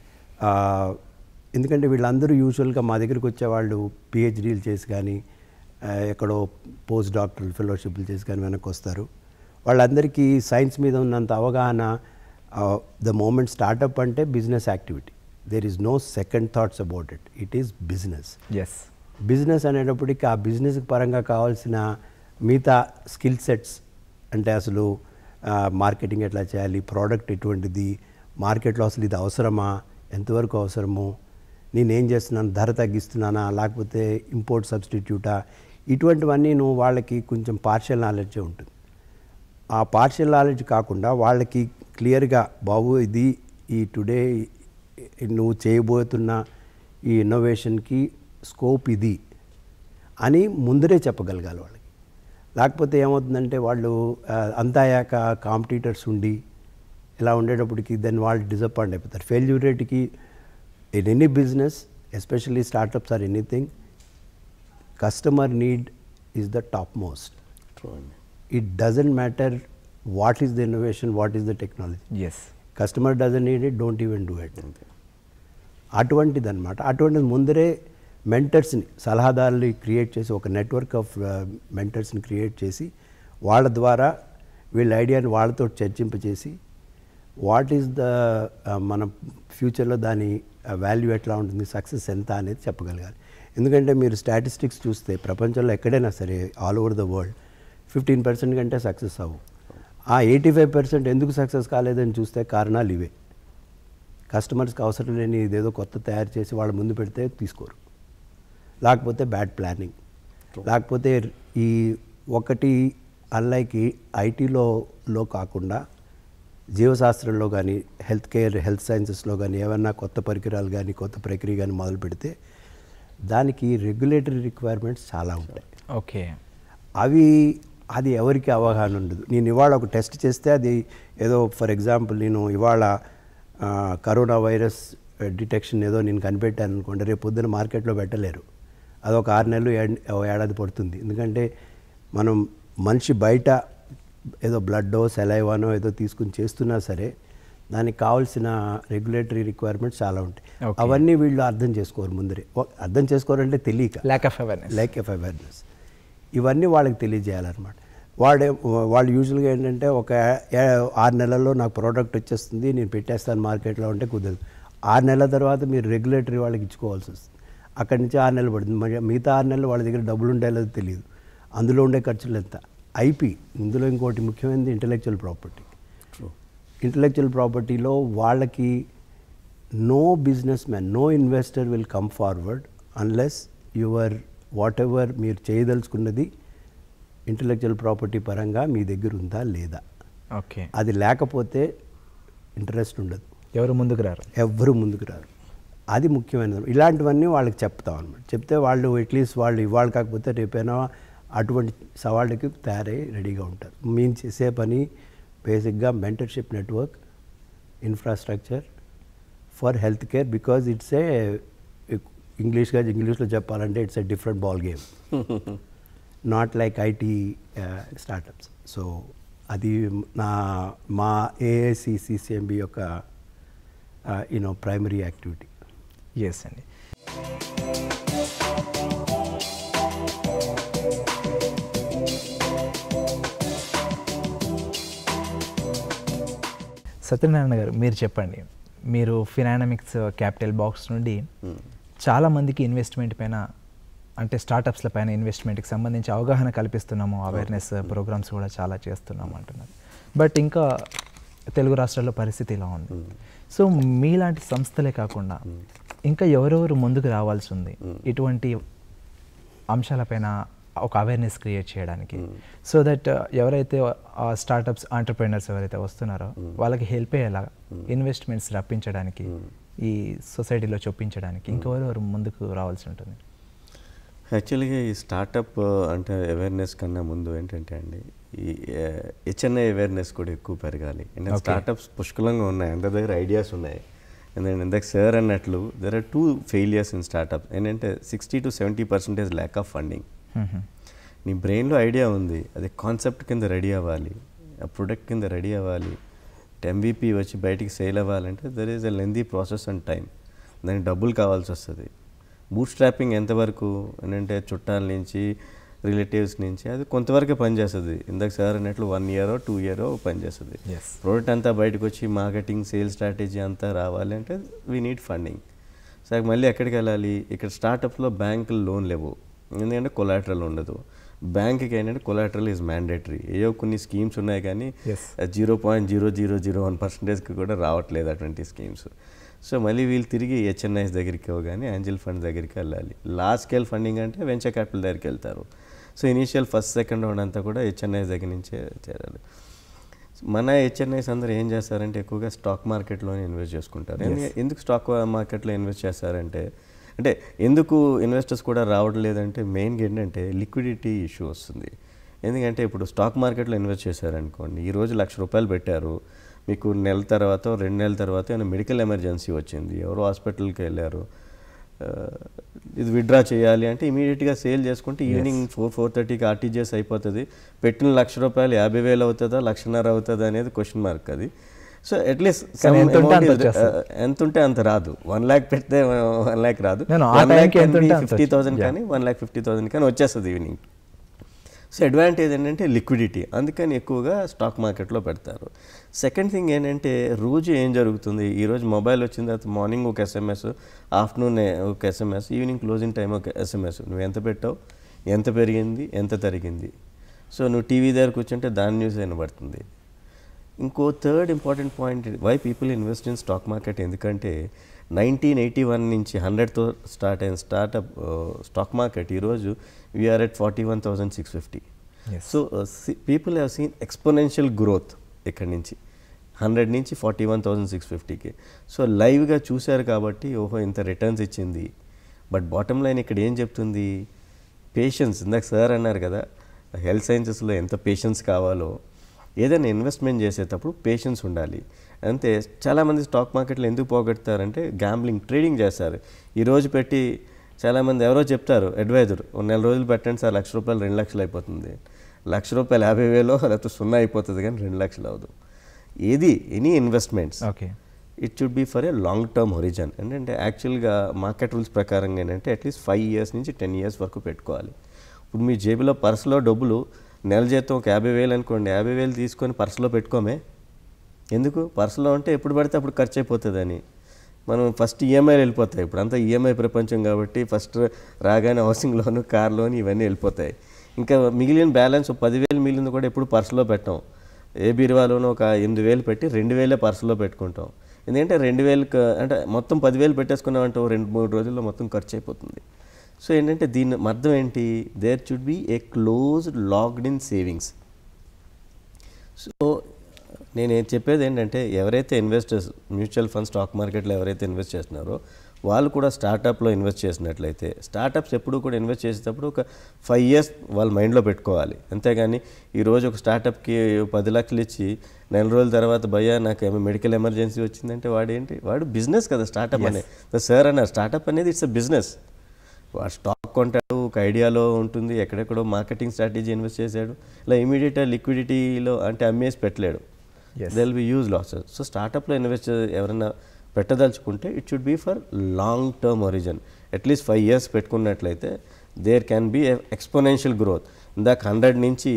ఎందుకంటే వీళ్ళందరూ యూజువల్గా మా దగ్గరికి వచ్చేవాళ్ళు పిహెచ్డీలు చేసి కానీ ఎక్కడో పోస్ట్ డాక్టరల్ ఫెలోషిప్లు చేసి కానీ వెనక్కి వస్తారు. వాళ్ళందరికీ సైన్స్ మీద ఉన్నంత అవగాహన ద మూమెంట్ స్టార్టప్ అంటే business activity. There is no second thoughts about it. It is business. Business అనేటప్పటికీ ఆ బిజినెస్ పరంగా కావాల్సిన మిగతా స్కిల్ సెట్స్ అంటే అసలు మార్కెటింగ్ ఎట్లా చేయాలి, ప్రోడక్ట్ ఎటువంటిది, మార్కెట్లో అసలు ఇది అవసరమా, ఎంతవరకు అవసరము, నేనేం చేస్తున్నాను, ధర తగ్గిస్తున్నానా లేకపోతే ఇంపోర్ట్ సబ్స్టిట్యూటా, ఇటువంటివన్నీ వాళ్ళకి కొంచెం పార్షియల్ నాలెడ్జే ఉంటుంది. ఆ పార్షియల్ నాలెడ్జ్ కాకుండా వాళ్ళకి క్లియర్గా బాబు ఇది ఈ టుడే నువ్వు చేయబోతున్న ఈ ఇన్నోవేషన్కి స్కోప్ ఇది అని ముందరే చెప్పగలగాలి వాళ్ళకి. లేకపోతే ఏమవుతుందంటే వాళ్ళు అంతా అయ్యాక కాంపిటీటర్స్ ఉండి ఇలా ఉండేటప్పటికి దాన్ని వాళ్ళు డిసప్పాయింట్ అయిపోతారు. ఫెయిల్యూర్ రేట్కి in any business especially startups or anything customer need is the top most. It doesn't matter what is the innovation, what is the technology. Customer doesn't need it, don't even do it. అటువంటిది అనమాట. అటువంటిది ముందరే మెంటర్స్ని సలహాదారులు create చేసి ఒక network of మెంటర్స్ని create చేసి వాళ్ళ ద్వారా వీళ్ళ ఐడియాని వాళ్ళతో చర్చింపచేసి వాట్ ఈస్ ద మన ఫ్యూచర్లో దాని వాల్యూ ఎట్లా ఉంటుంది, సక్సెస్ ఎంత అనేది చెప్పగలగాలి. ఎందుకంటే మీరు స్టాటిస్టిక్స్ చూస్తే ప్రపంచంలో ఎక్కడైనా సరే ఆల్ ఓవర్ ద వరల్డ్ 15% కంటే సక్సెస్ అవ్వు. ఆ 85% ఎందుకు సక్సెస్ కాలేదని చూస్తే కారణాలు ఇవే. కస్టమర్స్కి అవసరం లేని ఇదేదో కొత్త తయారు చేసి వాళ్ళ ముందు పెడితే తీసుకోరు, లేకపోతే బ్యాడ్ ప్లానింగ్, లేకపోతే ఈ ఒకటి అన్లైక్ ఐటీలో కాకుండా జీవశాస్త్రంలో కానీ హెల్త్ సైన్సెస్లో కానీ ఏమన్నా కొత్త పరికరాలు కానీ కొత్త ప్రక్రియ కానీ మొదలు పెడితే దానికి రెగ్యులేటరీ రిక్వైర్మెంట్స్ చాలా ఉంటాయి. అది ఎవరికి అవగాహన ఉండదు. నేను ఇవాళ ఒక టెస్ట్ చేస్తే అది ఏదో ఫర్ ఎగ్జాంపుల్ నేను ఇవాళ కరోనా వైరస్ డిటెక్షన్ ఏదో నేను కనిపెట్టాను అనుకోండి, రేపు పొద్దున మార్కెట్లో పెట్టలేరు. అదొక 6 నెలలు ఏడాది పడుతుంది. ఎందుకంటే మనం మనిషి బయట ఏదో బ్లడ్డో సెలైవానో ఏదో తీసుకుని చేస్తున్నా సరే దానికి కావాల్సిన రెగ్యులేటరీ రిక్వైర్మెంట్స్ చాలా ఉంటాయి. అవన్నీ వీళ్ళు అర్థం చేసుకోరు ముందరే. అర్థం చేసుకోరంటే తెలియక ల్యాక్ ఆఫ్ అవేర్నెస్. ఇవన్నీ వాళ్ళకి తెలియజేయాలన్నమాట. వాళ్ళు యూజువల్గా ఏంటంటే ఒక 6 నెలల్లో నాకు ప్రోడక్ట్ వచ్చేస్తుంది నేను పెట్టేస్తాను మార్కెట్లో అంటే కుదరదు. 6 నెలల తర్వాత మీరు రెగ్యులేటరీ వాళ్ళకి ఇచ్చుకోవాల్సి వస్తుంది. అక్కడి నుంచి 6 నెలలు పడుతుంది. మిగతా 6 నెలలు వాళ్ళ దగ్గర డబ్బులు ఉండేదో తెలియదు. అందులో ఉండే ఖర్చులు ఎంత. ఐపీ ఇందులో ఇంకోటి ముఖ్యమైనది ఇంటలెక్చువల్ ప్రాపర్టీ. ఇంటలెక్చువల్ ప్రాపర్టీలో వాళ్ళకి no businessman, no investor will come forward unless your whatever మీరు చేయదలుచుకున్నది ఇంటలెక్చువల్ ప్రాపర్టీ పరంగా మీ దగ్గర ఉందా లేదా. అది లేకపోతే ఇంట్రెస్ట్ ఉండదు, ఎవరు ముందుకు రారు. అది ముఖ్యమైనది. ఇలాంటివన్నీ వాళ్ళకి చెప్తాం అనమాట. చెప్తే వాళ్ళు అట్లీస్ట్ వాళ్ళు ఇవాళ కాకపోతే రేపైనా అటువంటి సవాళ్ళకి తయారై రెడీగా ఉంటారు. మేము చేసే పని బేసిక్గా mentorship network, infrastructure for health care. Because it's ఇంగ్లీష్లో చెప్పాలంటే it's a different ball game, not like IT startups. So అది మా ఏఏసీ సిసిఎంబి యొక్క ప్రైమరీ యాక్టివిటీ. అండి. సత్యనారాయణ గారు, మీరు చెప్పండి. మీరు ఫినామిక్స్ క్యాపిటల్ బాక్స్ నుండి చాలామందికి ఇన్వెస్ట్మెంట్ పైన అంటే స్టార్టప్స్ల పైన ఇన్వెస్ట్మెంట్కి సంబంధించి అవగాహన కల్పిస్తున్నాము, అవేర్నెస్ ప్రోగ్రామ్స్ కూడా చాలా చేస్తున్నాము అంటున్నారు. బట్ ఇంకా తెలుగు రాష్ట్రాల్లో పరిస్థితి ఇలా ఉంది. సో మీలాంటి సంస్థలే కాకుండా ఇంకా ఎవరెవరు ముందుకు రావాల్సి ఉంది ఇటువంటి అంశాలపైన ఒక అవేర్నెస్ క్రియేట్ చేయడానికి, సో దట్ ఎవరైతే స్టార్టప్స్ ఆంటర్ప్రెనర్స్ ఎవరైతే వస్తున్నారో వాళ్ళకి హెల్ప్ అయ్యేలా ఇన్వెస్ట్మెంట్స్ రప్పించడానికి, ఈ సొసైటీలో చొప్పించడానికి ఇంకెవరెవరు ముందుకు రావాల్సి ఉంటుంది? యాక్చువల్గా ఈ స్టార్టప్ అంటే అవేర్నెస్ కన్నా ముందు ఏంటంటే అండి, ఈ హెచ్ఎన్ఐ అవేర్నెస్ కూడా ఎక్కువ పెరగాలి. ఎందుకంటే స్టార్టప్స్ పుష్కలంగా ఉన్నాయి, అందరి దగ్గర ఐడియాస్ ఉన్నాయి. ఎందుకంటే ఇందాక సార్ అన్నట్లు there are 2 failures in startups. ఏంటంటే 60 to 70% ల్యాక్ ఆఫ్ ఫండింగ్. నీ బ్రెయిన్లో ఐడియా ఉంది, అది కాన్సెప్ట్ కింద రెడీ అవ్వాలి, ఆ ప్రొడక్ట్ కింద రెడీ అవ్వాలి, MVP వచ్చి బయటికి సేల్ అవ్వాలంటే there is a lengthy process and time. దానికి డబ్బులు కావాల్సి వస్తుంది. బూట్ స్ట్రాపింగ్ ఎంతవరకు అంటే చుట్టాల నుంచి రిలేటివ్స్ నుంచి అది కొంతవరకే పనిచేస్తుంది. ఇందాక సార్ అన్నట్లు 1 year or 2 year పనిచేస్తుంది. ప్రోడక్ట్ అంతా బయటకు వచ్చి మార్కెటింగ్ సేల్ స్ట్రాటజీ అంతా రావాలి అంటే వీ నీడ్ ఫండింగ్. సో మళ్ళీ ఎక్కడికి వెళ్ళాలి? ఇక్కడ స్టార్టప్లో బ్యాంకులు లోన్ లేవు, ఎందుకంటే కొలాటరల్ ఉండదు. బ్యాంక్కి ఏంటంటే కొలాటరల్ ఈజ్ మ్యాండేటరీ. ఏవో కొన్ని స్కీమ్స్ ఉన్నాయి కానీ 0.0001% కూడా రావట్లేదు అటువంటి స్కీమ్స్. సో మళ్ళీ వీళ్ళు తిరిగి హెచ్ఎన్ఐస్ దగ్గరికి కానీ ఏంజల్ ఫండ్ దగ్గరికి వెళ్ళాలి. లార్జ్ స్కేల్ ఫండింగ్ అంటే వెంచర్ క్యాపిటల్ దగ్గరికి వెళ్తారు. So initial first second round అంతా కూడా హెచ్ఎన్ఐస్ దగ్గర నుంచే చేరాలి. మన హెచ్ఎన్ఐస్ అందరూ ఏం చేస్తారంటే ఎక్కువగా స్టాక్ మార్కెట్లోనే ఇన్వెస్ట్ చేసుకుంటారు. ఎందుకు స్టాక్ మార్కెట్లో ఇన్వెస్ట్ చేస్తారంటే, అంటే ఎందుకు ఇన్వెస్టర్స్ కూడా రావడం లేదంటే మెయిన్గా ఏంటంటే లిక్విడిటీ ఇష్యూ వస్తుంది. ఎందుకంటే ఇప్పుడు స్టాక్ మార్కెట్లో ఇన్వెస్ట్ చేశారనుకోండి, ఈరోజు ₹1,00,000 పెట్టారు, మీకు నెల తర్వాత 2 నెలల తర్వాత ఏమైనా మెడికల్ ఎమర్జెన్సీ వచ్చింది, ఎవరో హాస్పిటల్కి వెళ్ళారు, ఇది విత్డ్రా చేయాలి అంటే ఇమీడియట్గా సేల్ చేసుకుంటే ఈవినింగ్ 4-4:30కి ఆర్టీజీఎస్ అయిపోతుంది. పెట్టిన ₹1,00,000 50,000 అవుతుందా, 1,50,000 అవుతుందా అనేది క్వశ్చన్ మార్క్ అది. సో అట్లీస్ట్ ఎంత ఉంటే అంత రాదు. 1 lakh పెడితే 1 lakh రాదు, 50,000 కానీ 1,50,000 కానీ వచ్చేస్తుంది ఈవినింగ్. సో అడ్వాంటేజ్ ఏంటంటే లిక్విడిటీ, అందుకని ఎక్కువగా స్టాక్ మార్కెట్లో పెడతారు. సెకండ్ థింగ్ ఏంటంటే రోజు ఏం జరుగుతుంది, ఈరోజు మొబైల్ వచ్చిన తర్వాత మార్నింగ్ ఒక SMS, ఆఫ్టర్నూన్ ఒక SMS, ఈవినింగ్ క్లోజింగ్ టైం ఒక SMS, నువ్వు ఎంత పెట్టావు, ఎంత పెరిగింది, ఎంత తరిగింది. సో నువ్వు టీవీ దగ్గర కూర్చుంటే దాని న్యూస్ వినబడుతుంది. ఇంకో third important point, why people invest in stock market, ఎందుకంటే 1981 నుంచి 100తో స్టార్ట్ అయిన స్టాక్ మార్కెట్ ఈరోజు we are at 41,650. So people have seen exponential growth ఇక్కడి నుంచి 100 నుంచి 41,650కి. సో లైవ్గా చూశారు కాబట్టి ఓహో ఇంత రిటర్న్స్ ఇచ్చింది. బట్ బాటమ్ లైన్ ఇక్కడ ఏం చెప్తుంది, పేషెన్స్. ఇందాక సార్ అన్నారు కదా హెల్త్ సైన్సెస్లో ఎంత పేషెన్స్ కావాలో, ఏదైనా ఇన్వెస్ట్మెంట్ చేసేటప్పుడు పేషెన్స్ ఉండాలి. అంతే. చాలామంది స్టాక్ మార్కెట్లో ఎందుకు పోగొడతారంటే గ్యాంబ్లింగ్, ట్రేడింగ్ చేస్తారు. ఈరోజు పెట్టి చాలామంది ఎవరో చెప్తారు అడ్వైజర్, 1 నెల రోజులు పెట్టండి సార్ ₹1,00,000 2 లక్షలు అయిపోతుంది. ₹1,00,000 50,000 లేకపోతే 0 అయిపోతుంది కానీ 2 లక్షలు అవ్వదు. ఏది any investments it should be for a long term horizon. ఏంటంటే యాక్చువల్గా మార్కెట్ రూల్స్ ప్రకారంగా ఏంటంటే అట్లీస్ట్ 5 years నుంచి 10 years వరకు పెట్టుకోవాలి. ఇప్పుడు మీ జేబులో పర్సులో డబ్బులు నెల జీతం ఒక 50,000 అనుకోండి, 50,000 తీసుకొని పర్సులో పెట్టుకోమే. ఎందుకు? పర్సులో ఉంటే ఎప్పుడు పడితే అప్పుడు ఖర్చు అయిపోతుందని. మనం ఫస్ట్ ఈఎంఐలు వెళ్ళిపోతాయి. ఇప్పుడు అంతా ఈఎంఐ ప్రపంచం కాబట్టి ఫస్ట్ రాగానే హౌసింగ్ లోను, కార్ లోన్ ఇవన్నీ వెళ్ళిపోతాయి. ఇంకా మిగిలిన బ్యాలెన్స్ 10,000 మిగిలింది కూడా ఎప్పుడు పర్సులో పెట్టాం. ఏ బీరువాలోనూ ఒక 8,000 పెట్టి 2,000 పర్సులో పెట్టుకుంటాం. ఎందుకంటే 2,000 అంటే మొత్తం 10,000 పెట్టేసుకున్నామంటే 2-3 రోజుల్లో మొత్తం ఖర్చు అయిపోతుంది. సో ఏంటంటే దీని అర్థం ఏంటి, there should be a closed locked in savings. So నేను చెప్పేది ఏంటంటే ఎవరైతే ఇన్వెస్టర్స్ మ్యూచువల్ ఫండ్ స్టాక్ మార్కెట్లో ఎవరైతే ఇన్వెస్ట్ చేస్తున్నారో వాళ్ళు కూడా స్టార్టప్లో ఇన్వెస్ట్ చేసినట్లయితే, స్టార్టప్స్ ఎప్పుడు కూడా ఇన్వెస్ట్ చేసేటప్పుడు ఒక 5 years వాళ్ళ మైండ్లో పెట్టుకోవాలి. అంతేగాని ఈరోజు ఒక స్టార్టప్కి 10 లక్షలు ఇచ్చి నెల రోజుల తర్వాత భయ్యా నాకు మెడికల్ ఎమర్జెన్సీ వచ్చిందంటే వాడు బిజినెస్ కదా స్టార్టప్ అనేది. సార్ అన్నారు స్టార్టప్ అనేది ఇట్స్ అ బిజినెస్. వాడు స్టాక్ కొంటాడు, ఒక ఐడియాలో ఉంటుంది, ఎక్కడెక్కడో మార్కెటింగ్ స్ట్రాటజీ ఇన్వెస్ట్ చేశాడు, ఇలా ఇమీడియట్గా లిక్విడిటీలో అంటే అమ్మేసి పెట్టలేడు. There will be huge losses. So స్టార్టప్లో ఇన్వెస్ట్ ఎవరైనా పెట్టదలుచుకుంటే it should be for long term horizon. At least 5 years పెట్టుకున్నట్లయితే there can be exponential growth. ఇందాక 100 నుంచి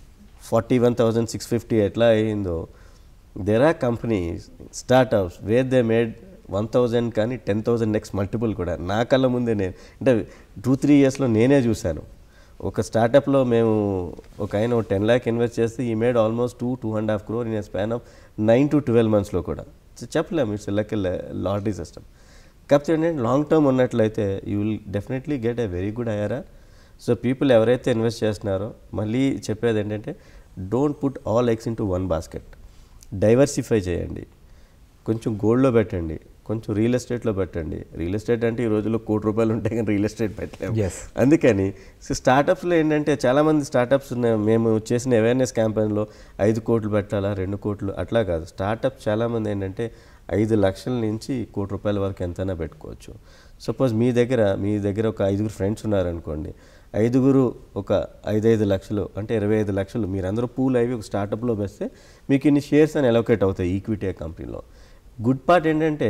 41,650 ఎట్లా అయిందో, there are companies startups where they made 1,000 కానీ 10,000x మల్టిపుల్ కూడా నా కళ్ళ ముందే. నేను అంటే 2-3 yearsలో నేనే చూశాను. ఒక స్టార్టప్లో మేము ఒక ఆయన 10 lakh ఇన్వెస్ట్ చేస్తే ఈ made almost 2.5 crore in span of 9 to 12 monthsలో కూడా. చెప్పలేము, ఇట్స్ లైక్ లాటరీ సిస్టమ్. కాకపోతే ఏంటంటే లాంగ్ టర్మ్ ఉన్నట్లయితే you will definitely get a very good IRR. So people ఎవరైతే ఇన్వెస్ట్ చేస్తున్నారో, మళ్ళీ చెప్పేది ఏంటంటే don't put all eggs in to one basket. Diversify చేయండి. కొంచెం గోల్డ్లో పెట్టండి, కొంచెం రియల్ ఎస్టేట్లో పెట్టండి. రియల్ ఎస్టేట్ అంటే ఈ రోజుల్లో ₹1 ఉంటాయి కానీ రియల్ ఎస్టేట్ పెట్టలేము. అందుకని స్టార్టప్స్లో ఏంటంటే చాలామంది స్టార్టప్స్ మేము చేసిన అవేర్నెస్ క్యాంపెయిన్లో 5 కోట్లు పెట్టాలా, 2 కోట్లు అట్లా కాదు. స్టార్టప్ చాలామంది ఏంటంటే 5 లక్షల నుంచి ₹1 వరకు ఎంతైనా పెట్టుకోవచ్చు. సపోజ్ మీ దగ్గర ఒక 5 ఫ్రెండ్స్ ఉన్నారనుకోండి, 5 ఒక 5 లక్షలు అంటే 25 లక్షలు మీరందరూ పూల్ అయ్యి ఒక స్టార్టప్లో వేస్తే మీకు ఇన్ని షేర్స్ అని అలొకేట్ అవుతాయి ఈక్విటీ కంపెనీలో. గుడ్ పార్ట్ ఏంటంటే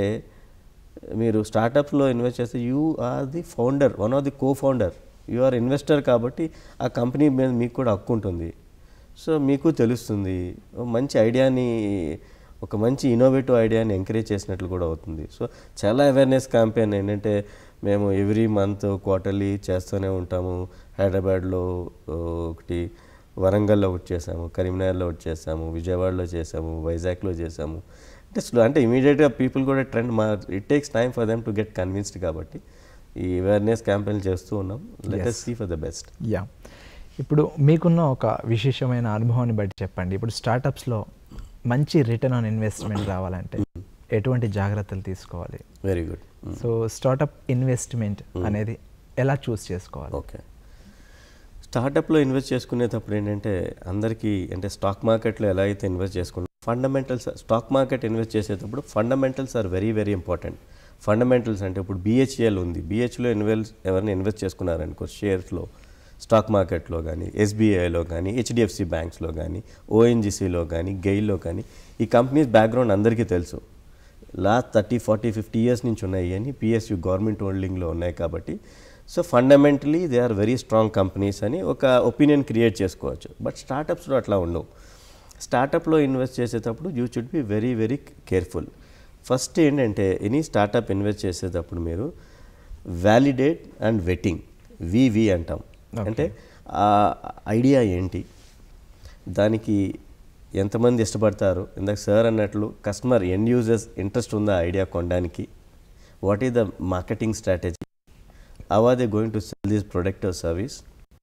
మీరు స్టార్టప్స్లో ఇన్వెస్ట్ చేస్తే you are the founder, one of the co-founder, you are investor. కాబట్టి ఆ కంపెనీ మీద మీకు కూడా హక్కు ఉంటుంది. సో మీకు తెలుస్తుంది, మంచి ఐడియాని, ఒక మంచి ఇన్నోవేటివ్ ఐడియాని ఎంకరేజ్ చేసినట్లు కూడా అవుతుంది. సో చాలా అవేర్నెస్ క్యాంపెయిన్ ఏంటంటే మేము ఎవ్రీ మంత్ క్వార్టర్లీ చేస్తూనే ఉంటాము. హైదరాబాద్లో ఒకటి, వరంగల్లో ఒకటి చేసాము, కరీంనగర్లో ఒకటి చేసాము, విజయవాడలో చేసాము, వైజాగ్లో చేసాము. అంటే ఇమీడియట్గా పీపుల్ కూడా trend it takes time for them to get convinced. కాబట్టి ఈ అవేర్నెస్ క్యాంపెయిన్ చేస్తూ ఉన్నాం. Let us see for the best. Yeah, ఇప్పుడు మీకున్న ఒక విశేషమైన అనుభవాన్ని బట్టి చెప్పండి. ఇప్పుడు స్టార్టప్స్లో మంచి రిటర్న్ ఆన్ ఇన్వెస్ట్మెంట్ రావాలంటే ఎటువంటి జాగ్రత్తలు తీసుకోవాలి? Very good. So startup investment అనేది ఎలా చూస్ చేసుకోవాలి? ఓకే, స్టార్టప్లో ఇన్వెస్ట్ చేసుకునేటప్పుడు ఏంటంటే అందరికీ అంటే స్టాక్ మార్కెట్లో ఎలా అయితే ఇన్వెస్ట్ చేసుకుంటాం, ఫండమెంటల్స్, స్టాక్ మార్కెట్ ఇన్వెస్ట్ చేసేటప్పుడు fundamentals are very very important. Fundamentals అంటే ఇప్పుడు BHEL ఉంది, BHలో ఎవరైనా ఇన్వెస్ట్ చేసుకున్నారనుకో షేర్స్లో, స్టాక్ మార్కెట్లో కానీ, SBIలో కానీ, HDFC బ్యాంక్స్లో కానీ, ONGCలో కానీ, గెయిల్లో కానీ, ఈ కంపెనీస్ బ్యాక్గ్రౌండ్ అందరికీ తెలుసు. లాస్ట్ 30, 40, 50 years నుంచి ఉన్నాయి అని PSU గవర్నమెంట్ హోల్డింగ్లో ఉన్నాయి. కాబట్టి so fundamentally they are very strong companies అని ఒక ఒపీనియన్ క్రియేట్ చేసుకోవచ్చు. బట్ స్టార్టప్స్లో అట్లా ఉండవు. స్టార్టప్లో ఇన్వెస్ట్ చేసేటప్పుడు you should be very very careful. First ఏంటంటే ఎనీ స్టార్టప్ ఇన్వెస్ట్ చేసేటప్పుడు మీరు వ్యాలిడేట్ అండ్ వెట్టింగ్, వివి అంటాం. అంటే ఆ ఐడియా ఏంటి, దానికి ఎంతమంది ఇష్టపడతారు, ఇందాక సార్ అన్నట్లు కస్టమర్ ఎండ్ యూజర్స్ ఇంట్రెస్ట్ ఉందా ఐడియా కొనడానికి, what is the marketing strategy, how are they going to sell this product or service,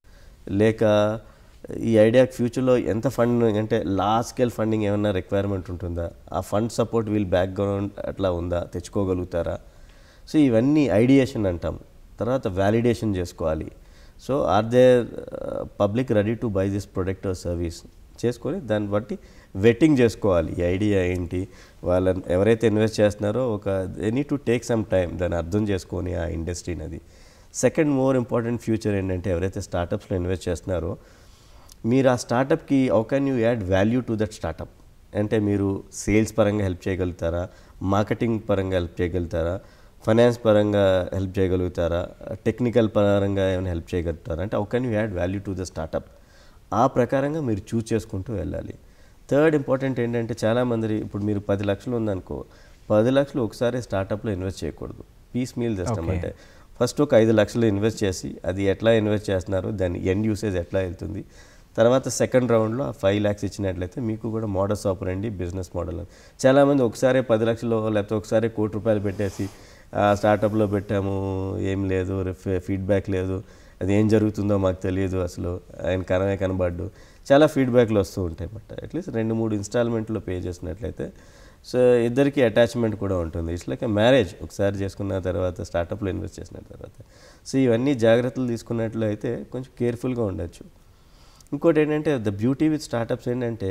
లేక ఈ ఐడియాకి ఫ్యూచర్లో ఎంత ఫండ్ అంటే లార్జ్ స్కేల్ ఫండింగ్ ఏమన్నా రిక్వైర్మెంట్ ఉంటుందా, ఆ ఫండ్ సపోర్ట్ వీల్ బ్యాక్గ్రౌండ్ అట్లా ఉందా, తెచ్చుకోగలుగుతారా. సో ఇవన్నీ ఐడియేషన్ అంటాం. తర్వాత వ్యాలిడేషన్ చేసుకోవాలి. So are there public ready to buy this product or service చేసుకొని దాన్ని బట్టి వెట్టింగ్ చేసుకోవాలి. ఈ ఐడియా ఏంటి, వాళ్ళని ఎవరైతే ఇన్వెస్ట్ చేస్తున్నారో ఒక they need to take some time దాన్ని అర్థం చేసుకొని ఆ ఇండస్ట్రీని. అది సెకండ్ మోర్ ఇంపార్టెంట్ ఫ్యూచర్ ఏంటంటే ఎవరైతే స్టార్టప్స్లో ఇన్వెస్ట్ చేస్తున్నారో మీరు ఆ స్టార్టప్కి how can you add value to that startup. అంటే మీరు సేల్స్ పరంగా హెల్ప్ చేయగలుగుతారా, మార్కెటింగ్ పరంగా హెల్ప్ చేయగలుగుతారా, ఫైనాన్స్ పరంగా హెల్ప్ చేయగలుగుతారా, టెక్నికల్ పరంగా ఏమైనా హెల్ప్ చేయగలుగుతారా, అంటే how can you add value to the startup. ఆ ప్రకారంగా మీరు చూస్ చేసుకుంటూ వెళ్ళాలి. థర్డ్ ఇంపార్టెంట్ ఏంటంటే చాలామంది ఇప్పుడు మీరు 10 లక్షలు ఉందనుకో, 10 లక్షలు ఒకసారి స్టార్టప్లో ఇన్వెస్ట్ చేయకూడదు, పీస్ మీల్ చేస్తాం. అంటే ఫస్ట్ ఒక 5 లక్షలు ఇన్వెస్ట్ చేసి అది ఎట్లా ఇన్వెస్ట్ చేస్తున్నారు, దాని ఎండ్ యూసేజ్ ఎట్లా వెళ్తుంది, తర్వాత సెకండ్ రౌండ్లో 5 lakhs ఇచ్చినట్లయితే మీకు కూడా మోడల్స్ ఆపరండి బిజినెస్ మోడల్. చాలామంది ఒకసారి 10 లక్షలు లేకపోతే ఒకసారి ₹1 పెట్టేసి స్టార్టప్లో పెట్టాము, ఏం లేదు, ఫీడ్బ్యాక్ లేదు, అది ఏం జరుగుతుందో మాకు తెలియదు, అసలు ఆయన కనబడ్డు, చాలా ఫీడ్బ్యాక్లు వస్తూ ఉంటాయి అన్నమాట. అట్లీస్ట్ 2-3 ఇన్స్టాల్మెంట్లో పే చేసినట్లయితే సో ఇద్దరికి అటాచ్మెంట్ కూడా ఉంటుంది. ఇట్స్ లైక్ మ్యారేజ్, ఒకసారి చేసుకున్న తర్వాత స్టార్టప్లో ఇన్వెస్ట్ చేసిన తర్వాత. సో ఇవన్నీ జాగ్రత్తలు తీసుకున్నట్లు అయితే కొంచెం కేర్ఫుల్గా ఉండొచ్చు. ఇంకోటి ఏంటంటే ద బ్యూటీ విత్ స్టార్టప్స్ ఏంటంటే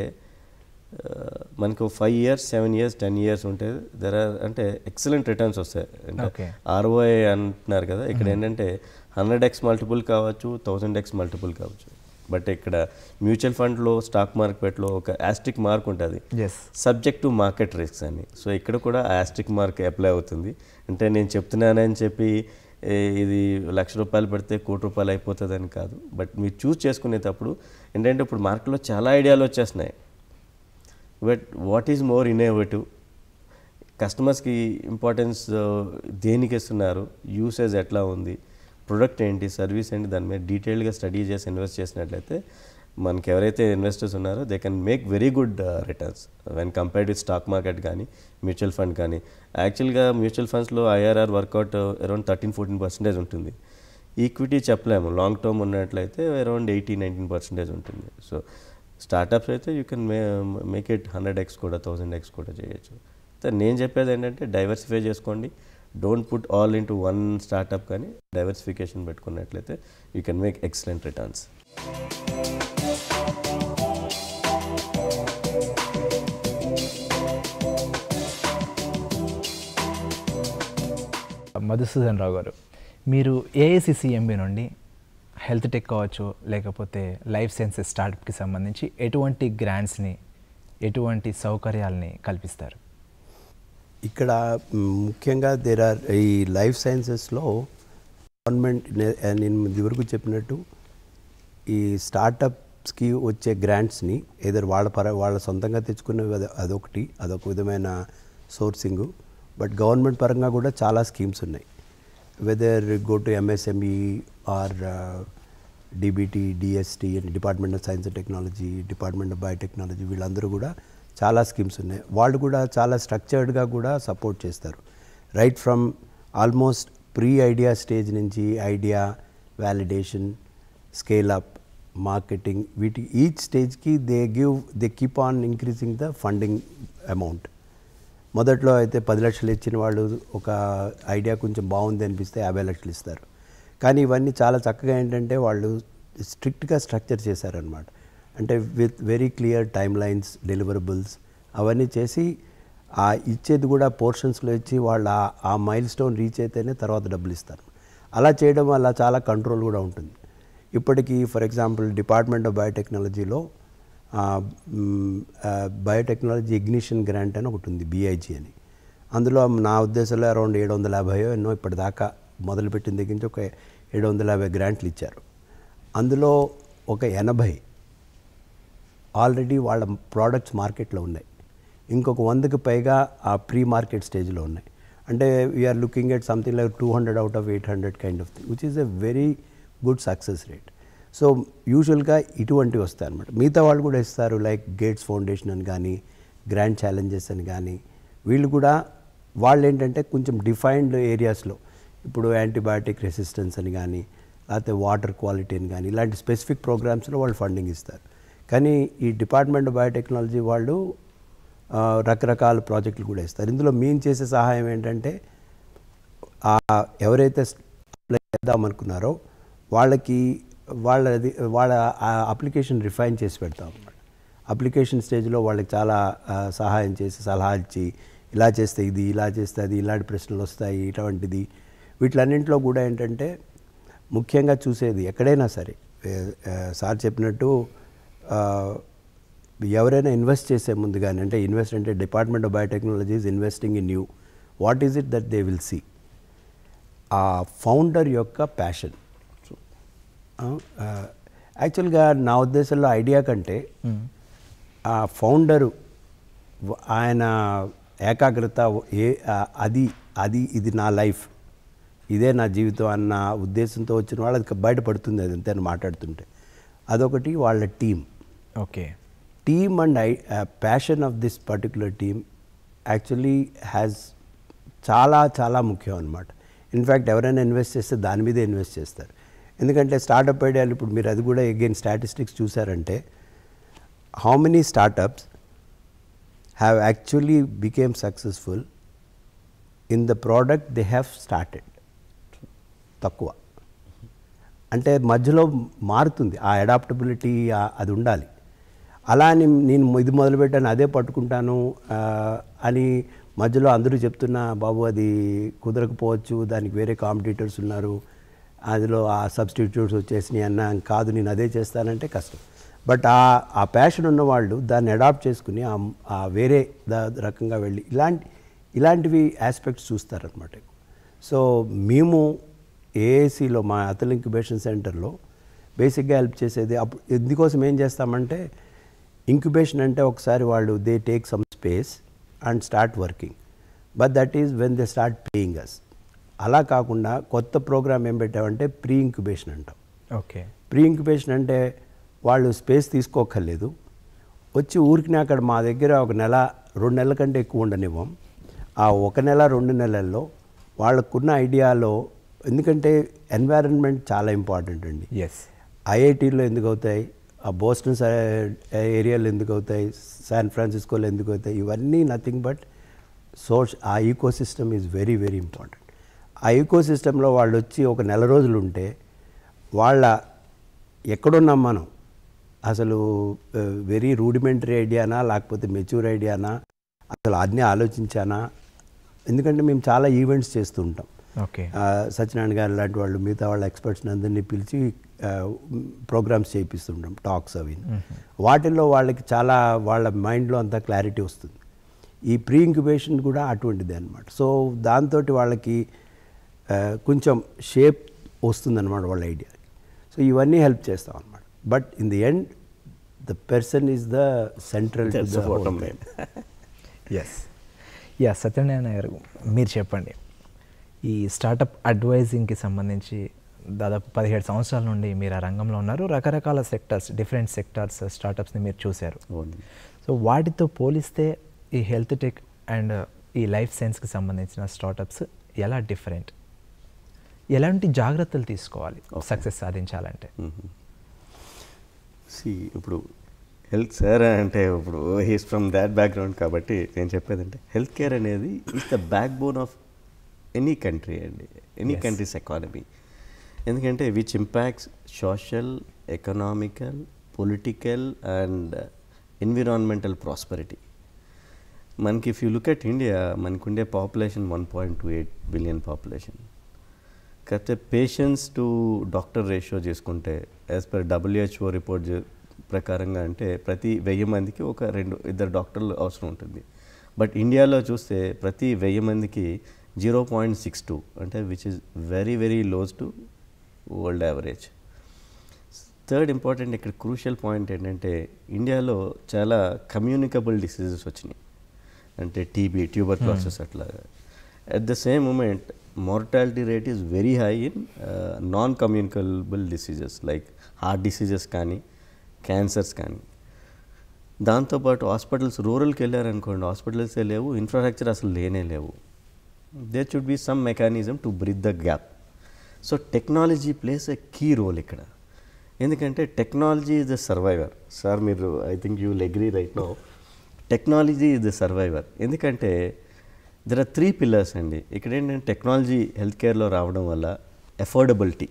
మనకు 5 years, 7 years, 10 years ఉంటే అంటే ఎక్సలెంట్ రిటర్న్స్ వస్తాయి. అంటే ROI అంటున్నారు కదా, ఇక్కడ ఏంటంటే 100x మల్టిపుల్ కావచ్చు, 1000x మల్టిపుల్ కావచ్చు. బట్ ఇక్కడ మ్యూచువల్ ఫండ్లో, స్టాక్ మార్కెట్లో ఒక యాస్ట్రిక్ మార్క్ ఉంటుంది, సబ్జెక్ట్ టు మార్కెట్ రిస్క్స్ అని. సో ఇక్కడ కూడా యాస్ట్రిక్ మార్క్ అప్లై అవుతుంది. అంటే నేను చెప్తున్నానని చెప్పి ఇది ₹1,00,000 పెడితే ₹1,00,00,000 అయిపోతుంది అని కాదు. బట్ మీరు చూస్ చేసుకునేటప్పుడు ఏంటంటే ఇప్పుడు మార్కెట్లో చాలా ఐడియాలు వచ్చేస్తున్నాయి. But what is more innovative, కస్టమర్స్కి ఇంపార్టెన్స్ దేనికి ఇస్తున్నారు, యూసేజ్ ఎట్లా ఉంది, ప్రొడక్ట్ ఏంటి, సర్వీస్ ఏంటి, దాని మీద డీటెయిల్గా స్టడీ చేసి ఇన్వెస్ట్ చేసినట్లయితే మనకి ఎవరైతే ఇన్వెస్టర్స్ ఉన్నారో they can make very good returns when compared with stock market కానీ మ్యూచువల్ ఫండ్ కానీ. యాక్చువల్గా మ్యూచువల్ ఫండ్స్లో ఐఆర్ఆర్ వర్కౌట్ అరౌండ్ 13-14% ఉంటుంది. ఈక్విటీ చెప్పలేము, లాంగ్ టర్మ్ ఉన్నట్లయితే అరౌండ్ 18-19% ఉంటుంది. సో స్టార్టప్స్ అయితే you can make it 100x కూడా 1000x కూడా చేయొచ్చు. నేను చెప్పేది ఏంటంటే డైవర్సిఫై చేసుకోండి, don't put all into one startup, కానీ డైవర్సిఫికేషన్ పెట్టుకున్నట్లయితే you can make excellent returns. Madhusudan Rao garu, మీరు ఏఐసిసిఎంబి నుండి హెల్త్ టెక్ కావచ్చు లేకపోతే లైఫ్ సైన్సెస్ స్టార్టప్కి సంబంధించి ఎటువంటి గ్రాంట్స్ని, ఎటువంటి సౌకర్యాలని కల్పిస్తారు? ఇక్కడ ముఖ్యంగా ఈ లైఫ్ సైన్సెస్లో గవర్నమెంట్, నేను ఇదివరకు చెప్పినట్టు ఈ స్టార్టప్స్కి వచ్చే గ్రాంట్స్ని ఏదో వాళ్ళ సొంతంగా తెచ్చుకునే అదొక విధమైన సోర్సింగు. బట్ గవర్నమెంట్ పరంగా కూడా చాలా స్కీమ్స్ ఉన్నాయి. Whether go to MSME or DBT, DST and department of science and technology, department of biotechnology, వీళ్ళందరూ కూడా చాలా స్కీమ్స్ ఉన్నాయి. వాళ్ళు కూడా చాలా స్ట్రక్చర్డ్గా కూడా సపోర్ట్ చేస్తారు. Right from almost pre idea stage నుంచి idea, validation, scale up, marketing, వీటి ఈచ్ స్టేజ్కి they keep on increasing the funding amount. మొదట్లో అయితే 10 లక్షలు ఇచ్చిన వాళ్ళు ఒక ఐడియా కొంచెం బాగుంది అనిపిస్తే 50 లక్షలు ఇస్తారు. కానీ ఇవన్నీ చాలా చక్కగా ఏంటంటే వాళ్ళు స్ట్రిక్ట్గా స్ట్రక్చర్ చేశారనమాట. అంటే with very clear time lines, deliverables అవన్నీ చేసి ఆ ఇచ్చేది కూడా పోర్షన్స్లో ఇచ్చి వాళ్ళు ఆ మైల్ స్టోన్ రీచ్ అయితేనే తర్వాత డబ్బులు ఇస్తారు. అలా చేయడం వల్ల చాలా కంట్రోల్ కూడా ఉంటుంది. ఇప్పటికీ ఫర్ ఎగ్జాంపుల్ డిపార్ట్మెంట్ ఆఫ్ బయోటెక్నాలజీలో బయోటెక్నాలజీ ఇగ్నిషన్ గ్రాంట్ అని ఒకటి ఉంది, BIG అని. అందులో నా ఉద్దేశంలో అరౌండ్ 750 ఎన్నో ఇప్పటిదాకా మొదలుపెట్టిన దగ్గర నుంచి ఒక 750 గ్రాంట్లు ఇచ్చారు. అందులో ఒక 80 ఆల్రెడీ వాళ్ళ ప్రోడక్ట్స్ మార్కెట్లో ఉన్నాయి. ఇంకొక 100కి పైగా ఆ ప్రీ మార్కెట్ స్టేజ్లో ఉన్నాయి. అంటే we're looking at something like 200 out of 800 kind of thing, which is a very good success rate. So యూజువల్గా ఇటువంటివి వస్తాయి అన్నమాట. మిగతా వాళ్ళు కూడా ఇస్తారు, లైక్ గేట్స్ ఫౌండేషన్ అని కానీ, గ్రాండ్ ఛాలెంజెస్ అని కానీ. వీళ్ళు కూడా వాళ్ళు ఏంటంటే కొంచెం డిఫైన్డ్ ఏరియాస్లో, ఇప్పుడు యాంటీబయాటిక్ రెసిస్టెన్స్ అని కానీ, లేకపోతే వాటర్ క్వాలిటీ అని కానీ, ఇలాంటి స్పెసిఫిక్ ప్రోగ్రామ్స్లో వాళ్ళు ఫండింగ్ ఇస్తారు. కానీ ఈ డిపార్ట్మెంట్ ఆఫ్ బయోటెక్నాలజీ వాళ్ళు రకరకాల ప్రాజెక్టులు కూడా ఇస్తారు. ఇందులో మేము చేసే సహాయం ఏంటంటే ఎవరైతే అప్లై చేద్దామనుకున్నారో వాళ్ళ అప్లికేషన్ రిఫైన్ చేసి పెడతాం అన్నమాట. అప్లికేషన్ స్టేజ్లో వాళ్ళకి చాలా సహాయం చేసి, సలహా ఇచ్చి, ఇలా చేస్తే ఇది, ఇలా చేస్తే అది, ఇలాంటి ప్రశ్నలు వస్తాయి, ఇటువంటిది. వీటిలన్నింటిలో కూడా ఏంటంటే ముఖ్యంగా చూసేది ఎక్కడైనా సరే సార్ చెప్పినట్టు ఎవరైనా ఇన్వెస్ట్ చేసే ముందు కానీ, అంటే ఇన్వెస్ట్ అంటే department of biotechnology is investing in you, what is it that they will see? ఆ ఫౌండర్ యొక్క ప్యాషన్. యాక్చువల్గా నా ఉద్దేశంలో ఐడియా కంటే ఆ ఫౌండరు ఆయన ఏకాగ్రత ఇది నా లైఫ్, ఇదే నా జీవితం అన్న ఉద్దేశంతో వచ్చిన వాళ్ళు అది బయటపడుతుంది. అది అంతే మాట్లాడుతుంటే అదొకటి. వాళ్ళ team, okay, team and passion of this particular team actually has చాలా చాలా ముఖ్యం అన్నమాట. ఇన్ఫ్యాక్ట్ ఎవరైనా ఇన్వెస్ట్ చేస్తే దాని మీదే ఇన్వెస్ట్ చేస్తారు. ఎందుకంటే స్టార్టప్ ఐడియాలు, ఇప్పుడు మీరు అది కూడా అగైన్ స్టాటిస్టిక్స్ చూసారంటే, how many startups have actually became successful in the product they have started? తక్కువ. అంటే మధ్యలో మారుతుంది ఆ అడాప్టబిలిటీ, అది ఉండాలి. అలా అని నేను ఇది మొదలుపెట్టాను అదే పట్టుకుంటాను అని మధ్యలో అందరూ చెప్తున్నా, బాబు అది కుదరకపోవచ్చు, దానికి వేరే కాంపిటీటర్స్ ఉన్నారు, అందులో ఆ సబ్స్టిట్యూట్స్ వచ్చేసినాయి అన్న కాదు, నేను అదే చేస్తానంటే కష్టం. బట్ ఆ ప్యాషన్ ఉన్నవాళ్ళు దాన్ని అడాప్ట్ చేసుకుని ఆ వేరే రకంగా వెళ్ళి ఇలాంటివి ఆస్పెక్ట్స్ చూస్తారనమాట. సో మేము ఏఏసీలో మా అటల్ ఇంక్యుబేషన్ సెంటర్లో బేసిక్గా హెల్ప్ చేసేది. అప్పుడు ఎందుకోసం ఏం చేస్తామంటే, ఇంక్యుబేషన్ అంటే ఒకసారి వాళ్ళు they take some space and start working, but that is when they start paying us. అలా కాకుండా కొత్త ప్రోగ్రామ్ ఏం పెట్టామంటే ప్రీ ఇంక్యుబేషన్ అంటాం. ఓకే. ప్రీ ఇంక్యుబేషన్ అంటే వాళ్ళు స్పేస్ తీసుకోక్కర్లేదు, వచ్చి ఊరికి అక్కడ మా దగ్గర 1 నెల 2 నెలల కంటే ఎక్కువ ఉండనివ్వం. ఆ 1 నెల 2 నెలల్లో వాళ్ళకున్న ఐడియాలో, ఎందుకంటే ఎన్వైరన్మెంట్ చాలా ఇంపార్టెంట్ అండి. ఎస్. ఐఐటీలో ఎందుకు అవుతాయి, ఆ బోస్టన్ ఏరియాలో ఎందుకు అవుతాయి, శాన్ ఫ్రాన్సిస్కోలో ఎందుకు అవుతాయి, ఇవన్నీ నథింగ్ బట్ ఆ ecosystem is very very important. ఆ ఈకో సిస్టంలో వాళ్ళు వచ్చి 1 నెల రోజులు ఉంటే వాళ్ళ ఎక్కడున్నాం మనం, అసలు వెరీ రూడిమెంటరీ ఐడియానా లేకపోతే మెచ్యూర్ ఐడియానా, అసలు అన్నీ ఆలోచించానా, ఎందుకంటే మేము చాలా ఈవెంట్స్ చేస్తూ ఉంటాం. ఓకే. సత్యనారాయణ గారు లాంటి వాళ్ళు మిగతా వాళ్ళ ఎక్స్పర్ట్స్ని అందరినీ పిలిచి ప్రోగ్రామ్స్ చేయిస్తుంటాం, టాక్స్ అవి. వాటిల్లో వాళ్ళకి చాలా వాళ్ళ మైండ్లో అంతా క్లారిటీ వస్తుంది. ఈ ప్రీ ఇంక్యుబేషన్ కూడా అటువంటిదే అనమాట. సో దాంతో వాళ్ళకి కొంచెం షేప్ వస్తుందన్నమాట వాళ్ళ ఐడియాకి. సో ఇవన్నీ హెల్ప్ చేస్తాం అనమాట. But in the end the person is the central to the bottom line. Yes. Yeah, Satyanarayana garu మీరు చెప్పండి, ఈ స్టార్టప్ అడ్వైజింగ్కి సంబంధించి దాదాపు 17 సంవత్సరాల నుండి మీరు ఆ రంగంలో ఉన్నారు. రకరకాల సెక్టార్స్, డిఫరెంట్ సెక్టార్స్ స్టార్టప్స్ని మీరు చూశారు. సో వాటితో పోలిస్తే ఈ హెల్త్ టెక్ అండ్ ఈ లైఫ్ సైన్స్కి సంబంధించిన స్టార్టప్స్ ఎలా డిఫరెంట్, ఎలాంటి జాగ్రత్తలు తీసుకోవాలి సక్సెస్ సాధించాలంటే? ఇప్పుడు హెల్త్ సార్ అంటే ఇప్పుడు హీస్ ఫ్రమ్ దాట్ బ్యాక్గ్రౌండ్ కాబట్టి నేను చెప్పేదంటే హెల్త్ కేర్ అనేది is the backbone of any country అండి, ఎనీ కంట్రీస్ ఎకానమీ. ఎందుకంటే which impacts social, economical, political and environmental prosperity. మనకి if you look at India, మనకు ఉండే పాపులేషన్ 1.28 బిలియన్ పాపులేషన్. కాకపోతే పేషెంట్స్ టు డాక్టర్ రేషియో చేసుకుంటే as per WHO report ప్రకారంగా అంటే ప్రతి 1000 మందికి 1-2 డాక్టర్లు అవసరం ఉంటుంది. బట్ ఇండియాలో చూస్తే ప్రతి 1000 మందికి 0.62, అంటే which is very very lows to world average. Third important ఇక్కడ క్రూషియల్ పాయింట్ ఏంటంటే ఇండియాలో చాలా కమ్యూనికబుల్ డిసీజెస్ వచ్చినాయి, అంటే టీబీ, ట్యూబర్క్లోసిస్ అట్లాగా. At the same moment mortality rate is very high in non-communicable diseases like heart diseases కానీ, cancers కానీ. దాంతోపాటు హాస్పిటల్స్ రూరల్కి వెళ్ళారనుకోండి, హాస్పిటల్సే లేవు, ఇన్ఫ్రాస్ట్రక్చర్ అసలు లేవు. There should be some mechanism to bridge the gap. So technology plays a key role ఇక్కడ. ఎందుకంటే technology is the survivor. Sir మీరు I think you will agree right now, technology is the survivor. ఎందుకంటే there are 3 pillars అండి ఇక్కడ. ఏంటంటే technology health కేర్లో రావడం వల్ల affordability,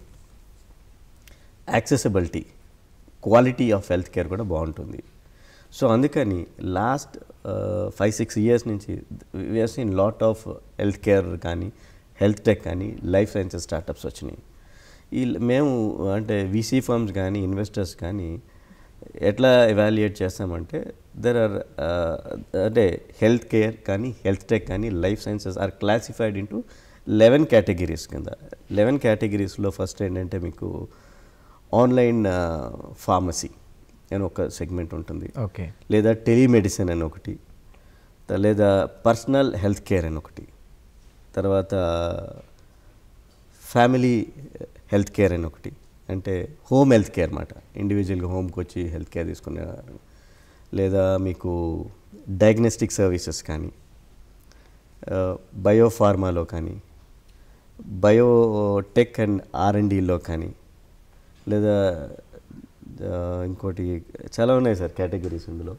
accessibility, quality of health care కూడా బాగుంటుంది. సో అందుకని లాస్ట్ 5-6 ఇయర్స్ నుంచి we have seen lot of health care కానీ, హెల్త్ టెక్ కానీ, లైఫ్ సైన్సెస్ స్టార్టప్స్ వచ్చినాయి. మేము అంటే వీసీ ఫర్మ్స్ కానీ, ఇన్వెస్టర్స్ కానీ ఎట్లా ఎవాల్యుయేట్ చేస్తామంటే దెర్ ఆర్ అంటే హెల్త్ కేర్ కానీ, హెల్త్ టెక్ కానీ, life sciences are classified into 11 categories కింద. 11 కేటగిరీస్లో ఫస్ట్ ఏంటంటే మీకు ఆన్లైన్ ఫార్మసీ అని ఒక సెగ్మెంట్ ఉంటుంది, ఓకే, లేదా టెలిమెడిసిన్ అని ఒకటి, లేదా పర్సనల్ హెల్త్ కేర్ అని ఒకటి, తర్వాత ఫ్యామిలీ హెల్త్ కేర్ అని ఒకటి, అంటే హోమ్ హెల్త్ కేర్ అన్నమాట, ఇండివిజువల్గా హోమ్కి వచ్చి హెల్త్ కేర్ తీసుకునేవారు, లేదా మీకు డయాగ్నోస్టిక్ సర్వీసెస్ కానీ, బయోఫార్మాలో కానీ, బయోటెక్ అండ్ R&Dలో కానీ, లేదా ఇంకోటి చాలా ఉన్నాయి సార్ కేటగిరీస్ ఇందులో.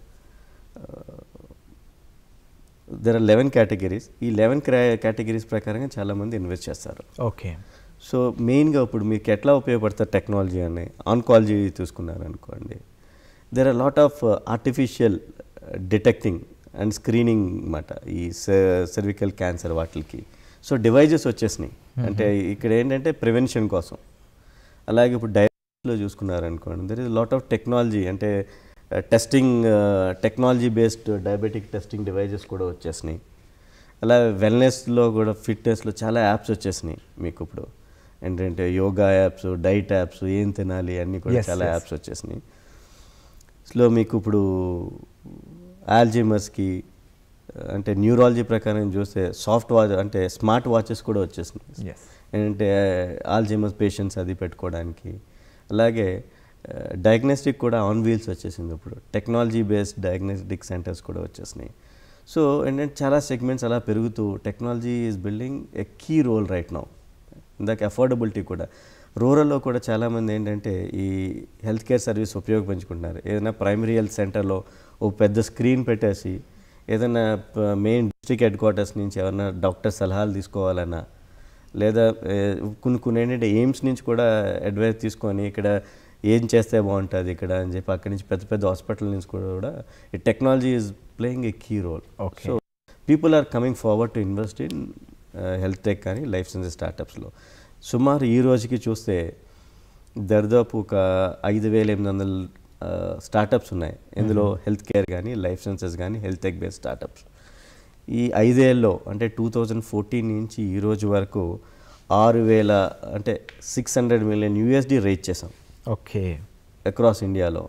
There are 11 categories. ఈ 11 కేటగిరీస్ ప్రకారంగా చాలామంది ఇన్వెస్ట్ చేస్తారు. ఓకే. సో మెయిన్గా ఇప్పుడు మీకు ఎట్లా ఉపయోగపడుతుంది టెక్నాలజీ అని ఆన్కాలజీ చూసుకున్నారనుకోండి, there are lot of artificial detecting and screening అన్నమాట ఈ సర్వికల్ క్యాన్సర్ వాటికి. సో డివైజెస్ వచ్చేసినాయి, అంటే ఇక్కడ ఏంటంటే ప్రివెన్షన్ కోసం. అలాగే ఇప్పుడు డయాబెటీస్లో చూసుకున్నారనుకోండి, there is lot of technology, అంటే testing technology based diabetic testing devices కూడా వచ్చేసినాయి. అలా వెల్నెస్లో కూడా, ఫిట్నెస్లో చాలా యాప్స్ వచ్చేసినాయి మీకు ఇప్పుడు. ఏంటంటే యోగా యాప్స్, డైట్ యాప్స్, ఏం తినాలి అన్నీ కూడా చాలా యాప్స్ వచ్చేసినాయి. సో మీకు ఇప్పుడు ఆల్జీమర్స్కి, అంటే న్యూరాలజీ ప్రకారం చూస్తే సాఫ్ట్ వాచ్ అంటే స్మార్ట్ వాచెస్ కూడా వచ్చేసినాయి. ఎస్. ఏంటంటే ఆల్జైమర్స్ పేషెంట్స్ అది పెట్టుకోవడానికి. అలాగే డయాగ్నోస్టిక్ కూడా ఆన్ వీల్స్ వచ్చేసింది. ఇప్పుడు టెక్నాలజీ బేస్డ్ డయాగ్నోస్టిక్ సెంటర్స్ కూడా వచ్చేసినాయి. సో ఏంటంటే చాలా సెగ్మెంట్స్ అలా పెరుగుతూ technology is building a key role right now. ఇందాక అఫోర్డబిలిటీ కూడా రూరల్లో కూడా చాలామంది ఏంటంటే ఈ హెల్త్ కేర్ సర్వీస్ ఉపయోగించుకుంటున్నారు. ఏదైనా ప్రైమరీ హెల్త్ సెంటర్లో ఒక పెద్ద స్క్రీన్ పెట్టేసి ఏదైనా మెయిన్ డిస్ట్రిక్ట్ హెడ్ క్వార్టర్స్ నుంచి ఏమైనా డాక్టర్ సలహాలు తీసుకోవాలన్నా, లేదా కొన్ని ఏంటంటే ఎయిమ్స్ నుంచి కూడా అడ్వైస్ తీసుకొని ఇక్కడ ఏం చేస్తే బాగుంటుంది ఇక్కడ అని చెప్పి అక్కడి నుంచి పెద్ద పెద్ద హాస్పిటల్ నుంచి కూడా ఈ technology is playing a key role. So people are coming forward to invest in health tech కానీ లైఫ్ సైన్సెస్ స్టార్టప్స్లో. సుమారు ఈ రోజుకి చూస్తే దరిదాపు ఒక 5,800 స్టార్టప్స్ ఉన్నాయి. ఇందులో హెల్త్ కేర్ కానీ లైఫ్ సైన్సెస్ కానీ హెల్త్ టెక్ బేస్డ్ స్టార్టప్స్. ఈ 5 ఏళ్ళలో అంటే 2014 నుంచి ఈ రోజు వరకు 6,000 అంటే $600 మిలియన్ రేజ్ చేసాం. ఓకే. అక్రాస్ ఇండియాలో.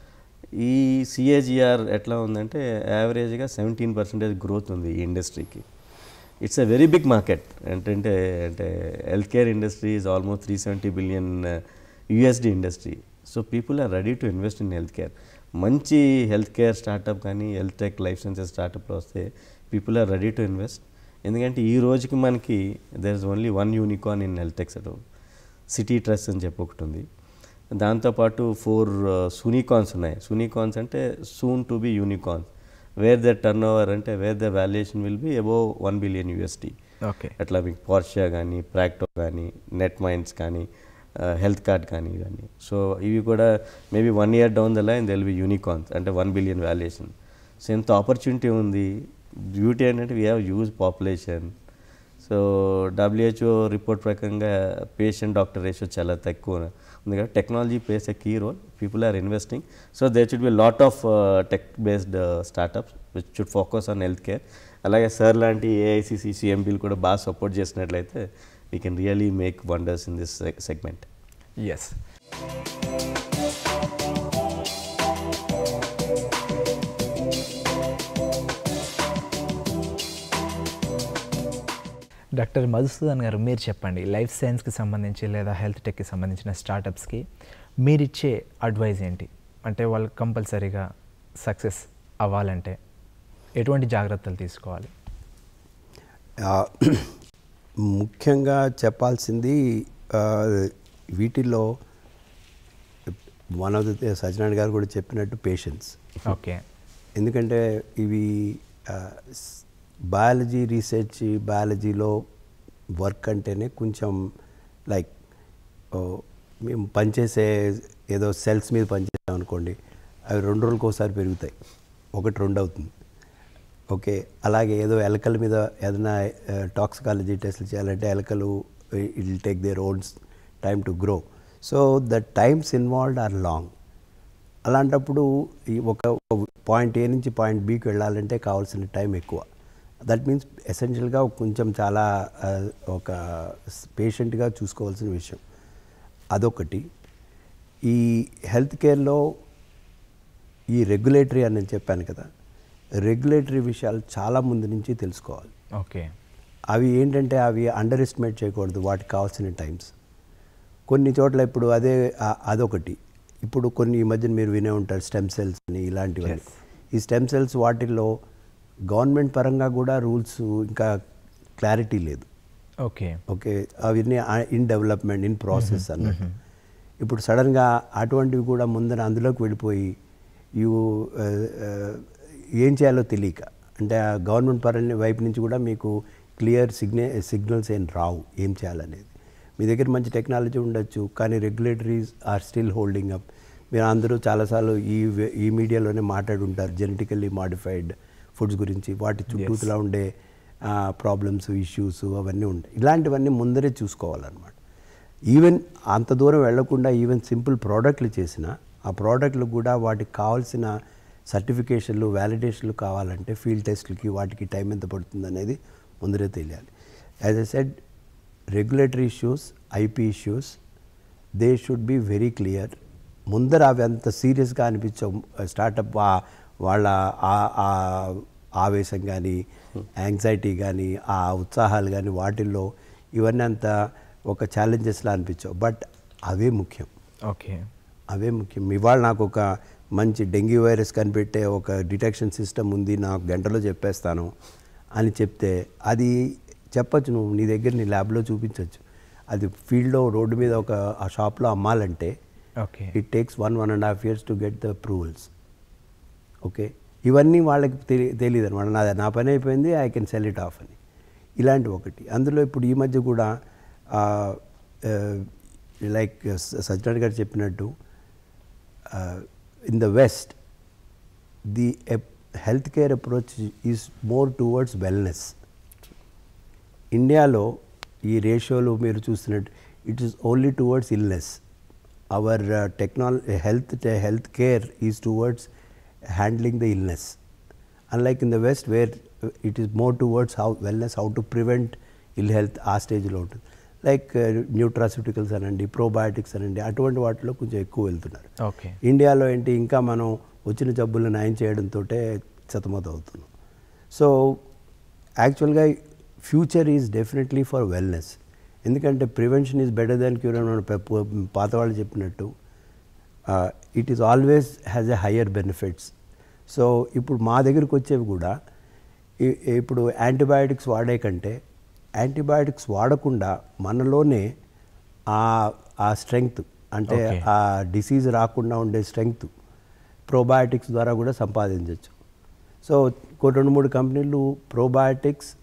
ఈ సిఏజిఆర్ ఎట్లా ఉందంటే యావరేజ్గా 17% గ్రోత్ ఉంది ఈ ఇండస్ట్రీకి. It's a very big market. అంటే health care industry is almost $370 billion industry. So people are ready to invest in health care. మంచి హెల్త్ కేర్ స్టార్టప్ కానీ హెల్త్ టెక్ లైఫ్ సైన్సెస్ స్టార్టప్లో వస్తే people are ready to invest. ఎందుకంటే ఈ రోజుకి మనకి there is only one unicorn in health techs. City trust అని చెప్పి ఒకటి ఉంది. దాంతోపాటు 4 సూనికార్న్స్ ఉన్నాయి. సూనికార్న్స్ అంటే soon to be unicorns, where the turnover అంటే where the valuation will be above $1 billion. Okay. అట్లా మీకు పోర్షియా కానీ ప్రాక్టో కానీ నెట్ మైండ్స్ కానీ హెల్త్ కార్డ్ కానీ ఇవన్నీ. సో ఇవి కూడా maybe 1 year down the line they will be unicorns అంటే $1 బిలియన్ వాల్యుయేషన్. సో ఎంత ఆపర్చునిటీ ఉంది. బ్యూటీ ఏంటంటే we have huge population. So WHO report ప్రకారంగా పేషెంట్ డాక్టర్ రేషియో చాలా తక్కువ ఉంది. కాబట్టి technology plays a key role. People are investing. So there should be lot of tech based startups which should focus on health care. అలాగే sir లాంటి AICC CMPలు కూడా బాగా సపోర్ట్ చేసినట్లయితే we can really make wonders in this segment. Yes. Doctor Madhusudan garu, మీరు చెప్పండి, life సైన్స్కి సంబంధించి లేదా హెల్త్ టెక్కి సంబంధించిన స్టార్టప్స్కి మీరిచ్చే అడ్వైజ్ ఏంటి? అంటే వాళ్ళు కంపల్సరీగా సక్సెస్ అవ్వాలంటే ఎటువంటి జాగ్రత్తలు తీసుకోవాలి? ముఖ్యంగా చెప్పాల్సింది వీటిల్లో వన్ ఆఫ్ ద సత్యనారాయణ గారు కూడా చెప్పినట్టు పేషెన్స్. ఓకే. ఎందుకంటే ఇవి బయాలజీ రీసెర్చ్, బయాలజీలో వర్క్ అంటేనే కొంచెం లైక్ మేము పనిచేసే ఏదో సెల్స్ మీద పనిచేసాం అనుకోండి, అవి 2 రోజులకు ఒకసారి పెరుగుతాయి, 1-2 అవుతుంది. ఓకే. అలాగే ఏదో ఎలకల మీద ఏదైనా టాక్సికాలజీ టెస్ట్లు చేయాలంటే ఎలకలు it will take their own time to grow. So the times involved are long. అలాంటప్పుడు ఈ ఒక పాయింట్ A నుంచి పాయింట్ Bకి వెళ్ళాలంటే కావాల్సిన టైం ఎక్కువ. దట్ మీన్స్ ఎసెన్షియల్గా కొంచెం చాలా ఒక పేషెంట్గా చూసుకోవాల్సిన విషయం అదొకటి. ఈ హెల్త్ కేర్లో ఈ రెగ్యులేటరీ అని నేను చెప్పాను కదా, రెగ్యులేటరీ విషయాలు చాలా ముందు నుంచి తెలుసుకోవాలి. ఓకే. అవి ఏంటంటే అవి అండర్ ఎస్టిమేట్ చేయకూడదు, వాటికి కావాల్సిన టైమ్స్. కొన్ని చోట్ల ఇప్పుడు అదొకటి. ఇప్పుడు కొన్ని ఈ మధ్యన మీరు వినే ఉంటారు స్టెమ్ సెల్స్ అని, ఇలాంటివి. ఈ స్టెమ్ సెల్స్ వాటిల్లో గవర్నమెంట్ పరంగా కూడా రూల్స్ ఇంకా క్లారిటీ లేదు. ఓకే. ఓకే. అవన్నీ ఇన్ డెవలప్మెంట్, ఇన్ ప్రాసెస్ అన్నట్టు. ఇప్పుడు సడన్గా అటువంటివి కూడా ముందర అందులోకి వెళ్ళిపోయి ఏం చేయాలో తెలియక, అంటే గవర్నమెంట్ పరంగా వైపు నుంచి కూడా మీకు క్లియర్ సిగ్నల్స్ ఏం రావు ఏం చేయాలనేది. మీ దగ్గర మంచి టెక్నాలజీ ఉండొచ్చు, కానీ regulatories are still holding up. మీరు అందరూ చాలాసార్లు ఈ మీడియాలోనే మాట్లాడి ఉంటారు జెనెటికల్లీ మాడిఫైడ్ ఫుడ్స్ గురించి, వాటి చుట్టూతలా ఉండే ప్రాబ్లమ్స్, ఇష్యూస్ అవన్నీ ఉంటాయి. ఇలాంటివన్నీ ముందరే చూసుకోవాలన్నమాట. ఈవెన్ అంత దూరం వెళ్లకుండా ఈవెన్ సింపుల్ ప్రోడక్ట్లు చేసిన ఆ ప్రోడక్ట్లు కూడా వాటికి కావాల్సిన సర్టిఫికేషన్లు, వ్యాలిడేషన్లు కావాలంటే ఫీల్డ్ టెస్ట్లకి వాటికి టైం ఎంత పడుతుంది అనేది ముందరే తెలియాలి. As I said, regulatory issues, IP issues, they should be very clear. ముందర అవి అంత సీరియస్గా అనిపించవు. స్టార్టప్ వాళ్ళ ఆవేశం కానీ యాంగ్జైటీ కానీ ఆ ఉత్సాహాలు కానీ వాటిల్లో ఇవన్నీ అంత ఒక ఛాలెంజెస్లా అనిపించవు. బట్ అవే ముఖ్యం. ఓకే, అవే ముఖ్యం. ఇవాళ నాకు ఒక మంచి డెంగ్యూ వైరస్ కనిపెట్టే ఒక డిటెక్షన్ సిస్టమ్ ఉంది, నాకు గంటలో చెప్పేస్తాను అని చెప్తే అది చెప్పచ్చు, నువ్వు నీ దగ్గర నీ ల్యాబ్లో చూపించవచ్చు. అది ఫీల్డ్లో రోడ్డు మీద ఒక ఆ షాప్లో అమ్మాలంటే okay, it takes 1.5 years to get the approvals. Okay, ఇవన్నీ వాళ్ళకి తెలియదు అనమాట. నా పని అయిపోయింది, I can sell it off అని. ఇలాంటి ఒకటి. అందులో ఇప్పుడు ఈ మధ్య కూడా లైక్ సజ్జనార్ గారు చెప్పినట్టు in the west the health care approach is more towards wellness. ఇండియాలో ఈ రేషియోలు మీరు చూస్తున్నట్టు it is only towards illness. Our health care is towards handling the illness, unlike in the west where it is more towards how wellness, how to prevent ill health ఆ స్టేజ్లో ఉంటుంది. Like nutraceuticals అనండి, probiotics అనండి, అటువంటి వాటిలో కొంచెం ఎక్కువ వెళ్తున్నారు. ఓకే, ఇండియాలో ఏంటి ఇంకా మనం వచ్చిన జబ్బులను నయం చేయడంతో సతమతం అవుతున్నాం. సో యాక్చువల్గా future is definitely for wellness. ఎందుకంటే prevention is better than cure అని పాత వాళ్ళు చెప్పినట్టు it is always has a higher benefits. So ఇప్పుడు మా దగ్గరికి వచ్చేవి కూడా ఇప్పుడు యాంటీబయాటిక్స్ వాడే కంటే యాంటీబయాటిక్స్ వాడకుండా మనలోనే ఆ స్ట్రెంగ్త్ అంటే ఆ డిసీజ్ రాకుండా ఉండే స్ట్రెంగ్త్ ప్రోబయాటిక్స్ ద్వారా కూడా సంపాదించవచ్చు. సో 2-3 కంపెనీలు ప్రోబయాటిక్స్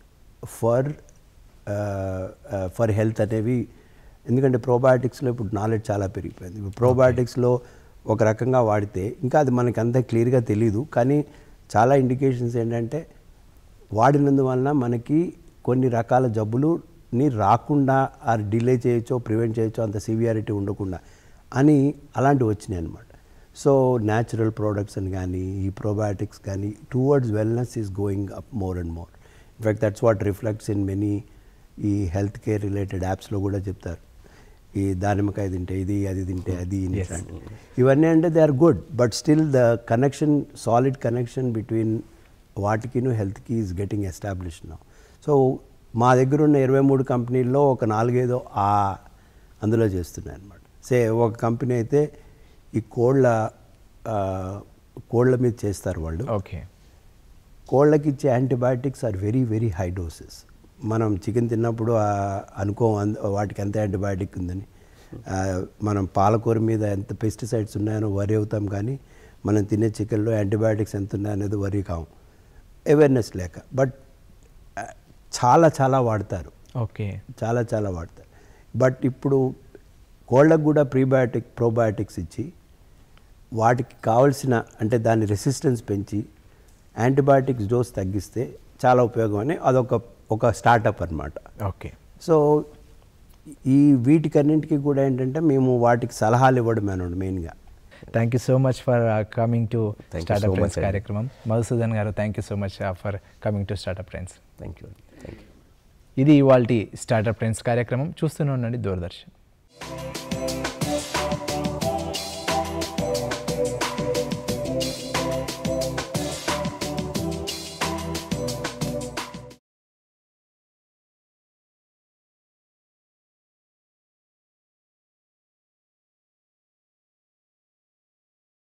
ఫర్ హెల్త్ అనేవి, ఎందుకంటే ప్రోబయాటిక్స్లో ఇప్పుడు నాలెడ్జ్ చాలా పెరిగిపోయింది. ఇప్పుడు ప్రోబయాటిక్స్లో ఒక రకంగా వాడితే ఇంకా అది మనకి అంత క్లియర్గా తెలియదు, కానీ చాలా ఇండికేషన్స్ ఏంటంటే వాడినందువలన మనకి కొన్ని రకాల జబ్బులుని రాకుండా డిలే చేయొచ్చో ప్రివెంట్ చేయొచ్చో, అంత సివియారిటీ ఉండకుండా అని అలాంటివి వచ్చినాయి అనమాట. సో న్యాచురల్ ప్రోడక్ట్స్ అని కానీ ఈ ప్రోబయాటిక్స్ కానీ towards wellness is going up more and more. In fact that's what reflects in many ఈ హెల్త్ కేర్ రిలేటెడ్ యాప్స్లో కూడా చెప్తారు. ఈ దానిమ్మకాయ తింటే ఇది, అది తింటే అది, ఇవన్నీ అంటే they are good, but still the connection, solid connection between వాటికిను హెల్త్కి is getting established now. So మా దగ్గర ఉన్న 23 కంపెనీల్లో ఒక 4-5 అందులో చేస్తున్నాయి అన్నమాట. ఒక కంపెనీ అయితే ఈ కోళ్ళ మీద చేస్తారు వాళ్ళు. ఓకే, కోళ్ళకి ఇచ్చే antibiotics are very very high doses. మనం చికెన్ తిన్నప్పుడు వాటికి ఎంత యాంటీబయాటిక్ ఉందని, మనం పాలకూర మీద ఎంత పెస్టిసైడ్స్ ఉన్నాయనో వరి అవుతాం, కానీ మనం తినే చికెన్లో యాంటీబయాటిక్స్ ఎంత ఉన్నాయనేది వరి కాము, అవేర్నెస్ లేక. బట్ చాలా వాడతారు. ఓకే, చాలా వాడతారు. బట్ ఇప్పుడు కోళ్ళకు కూడా ప్రోబయాటిక్స్ ఇచ్చి వాటికి కావాల్సిన అంటే దాని రెసిస్టెన్స్ పెంచి యాంటీబయాటిక్స్ డోస్ తగ్గిస్తే చాలా ఉపయోగం అని అదొక స్టార్టప్ అనమాట. ఓకే, సో ఈ వీటికన్నింటికి కూడా ఏంటంటే మేము వాటికి సలహాలు ఇవ్వడమే అన్నమాట మెయిన్గా. Thank you so much for coming to startup trends కార్యక్రమం. Madhusudan garu, thank you so much for coming to startup trends. Thank you. ఇది ఇవాల్టి స్టార్టప్ ట్రెండ్స్ కార్యక్రమం. చూస్తూనే ఉండండి దూరదర్శన్.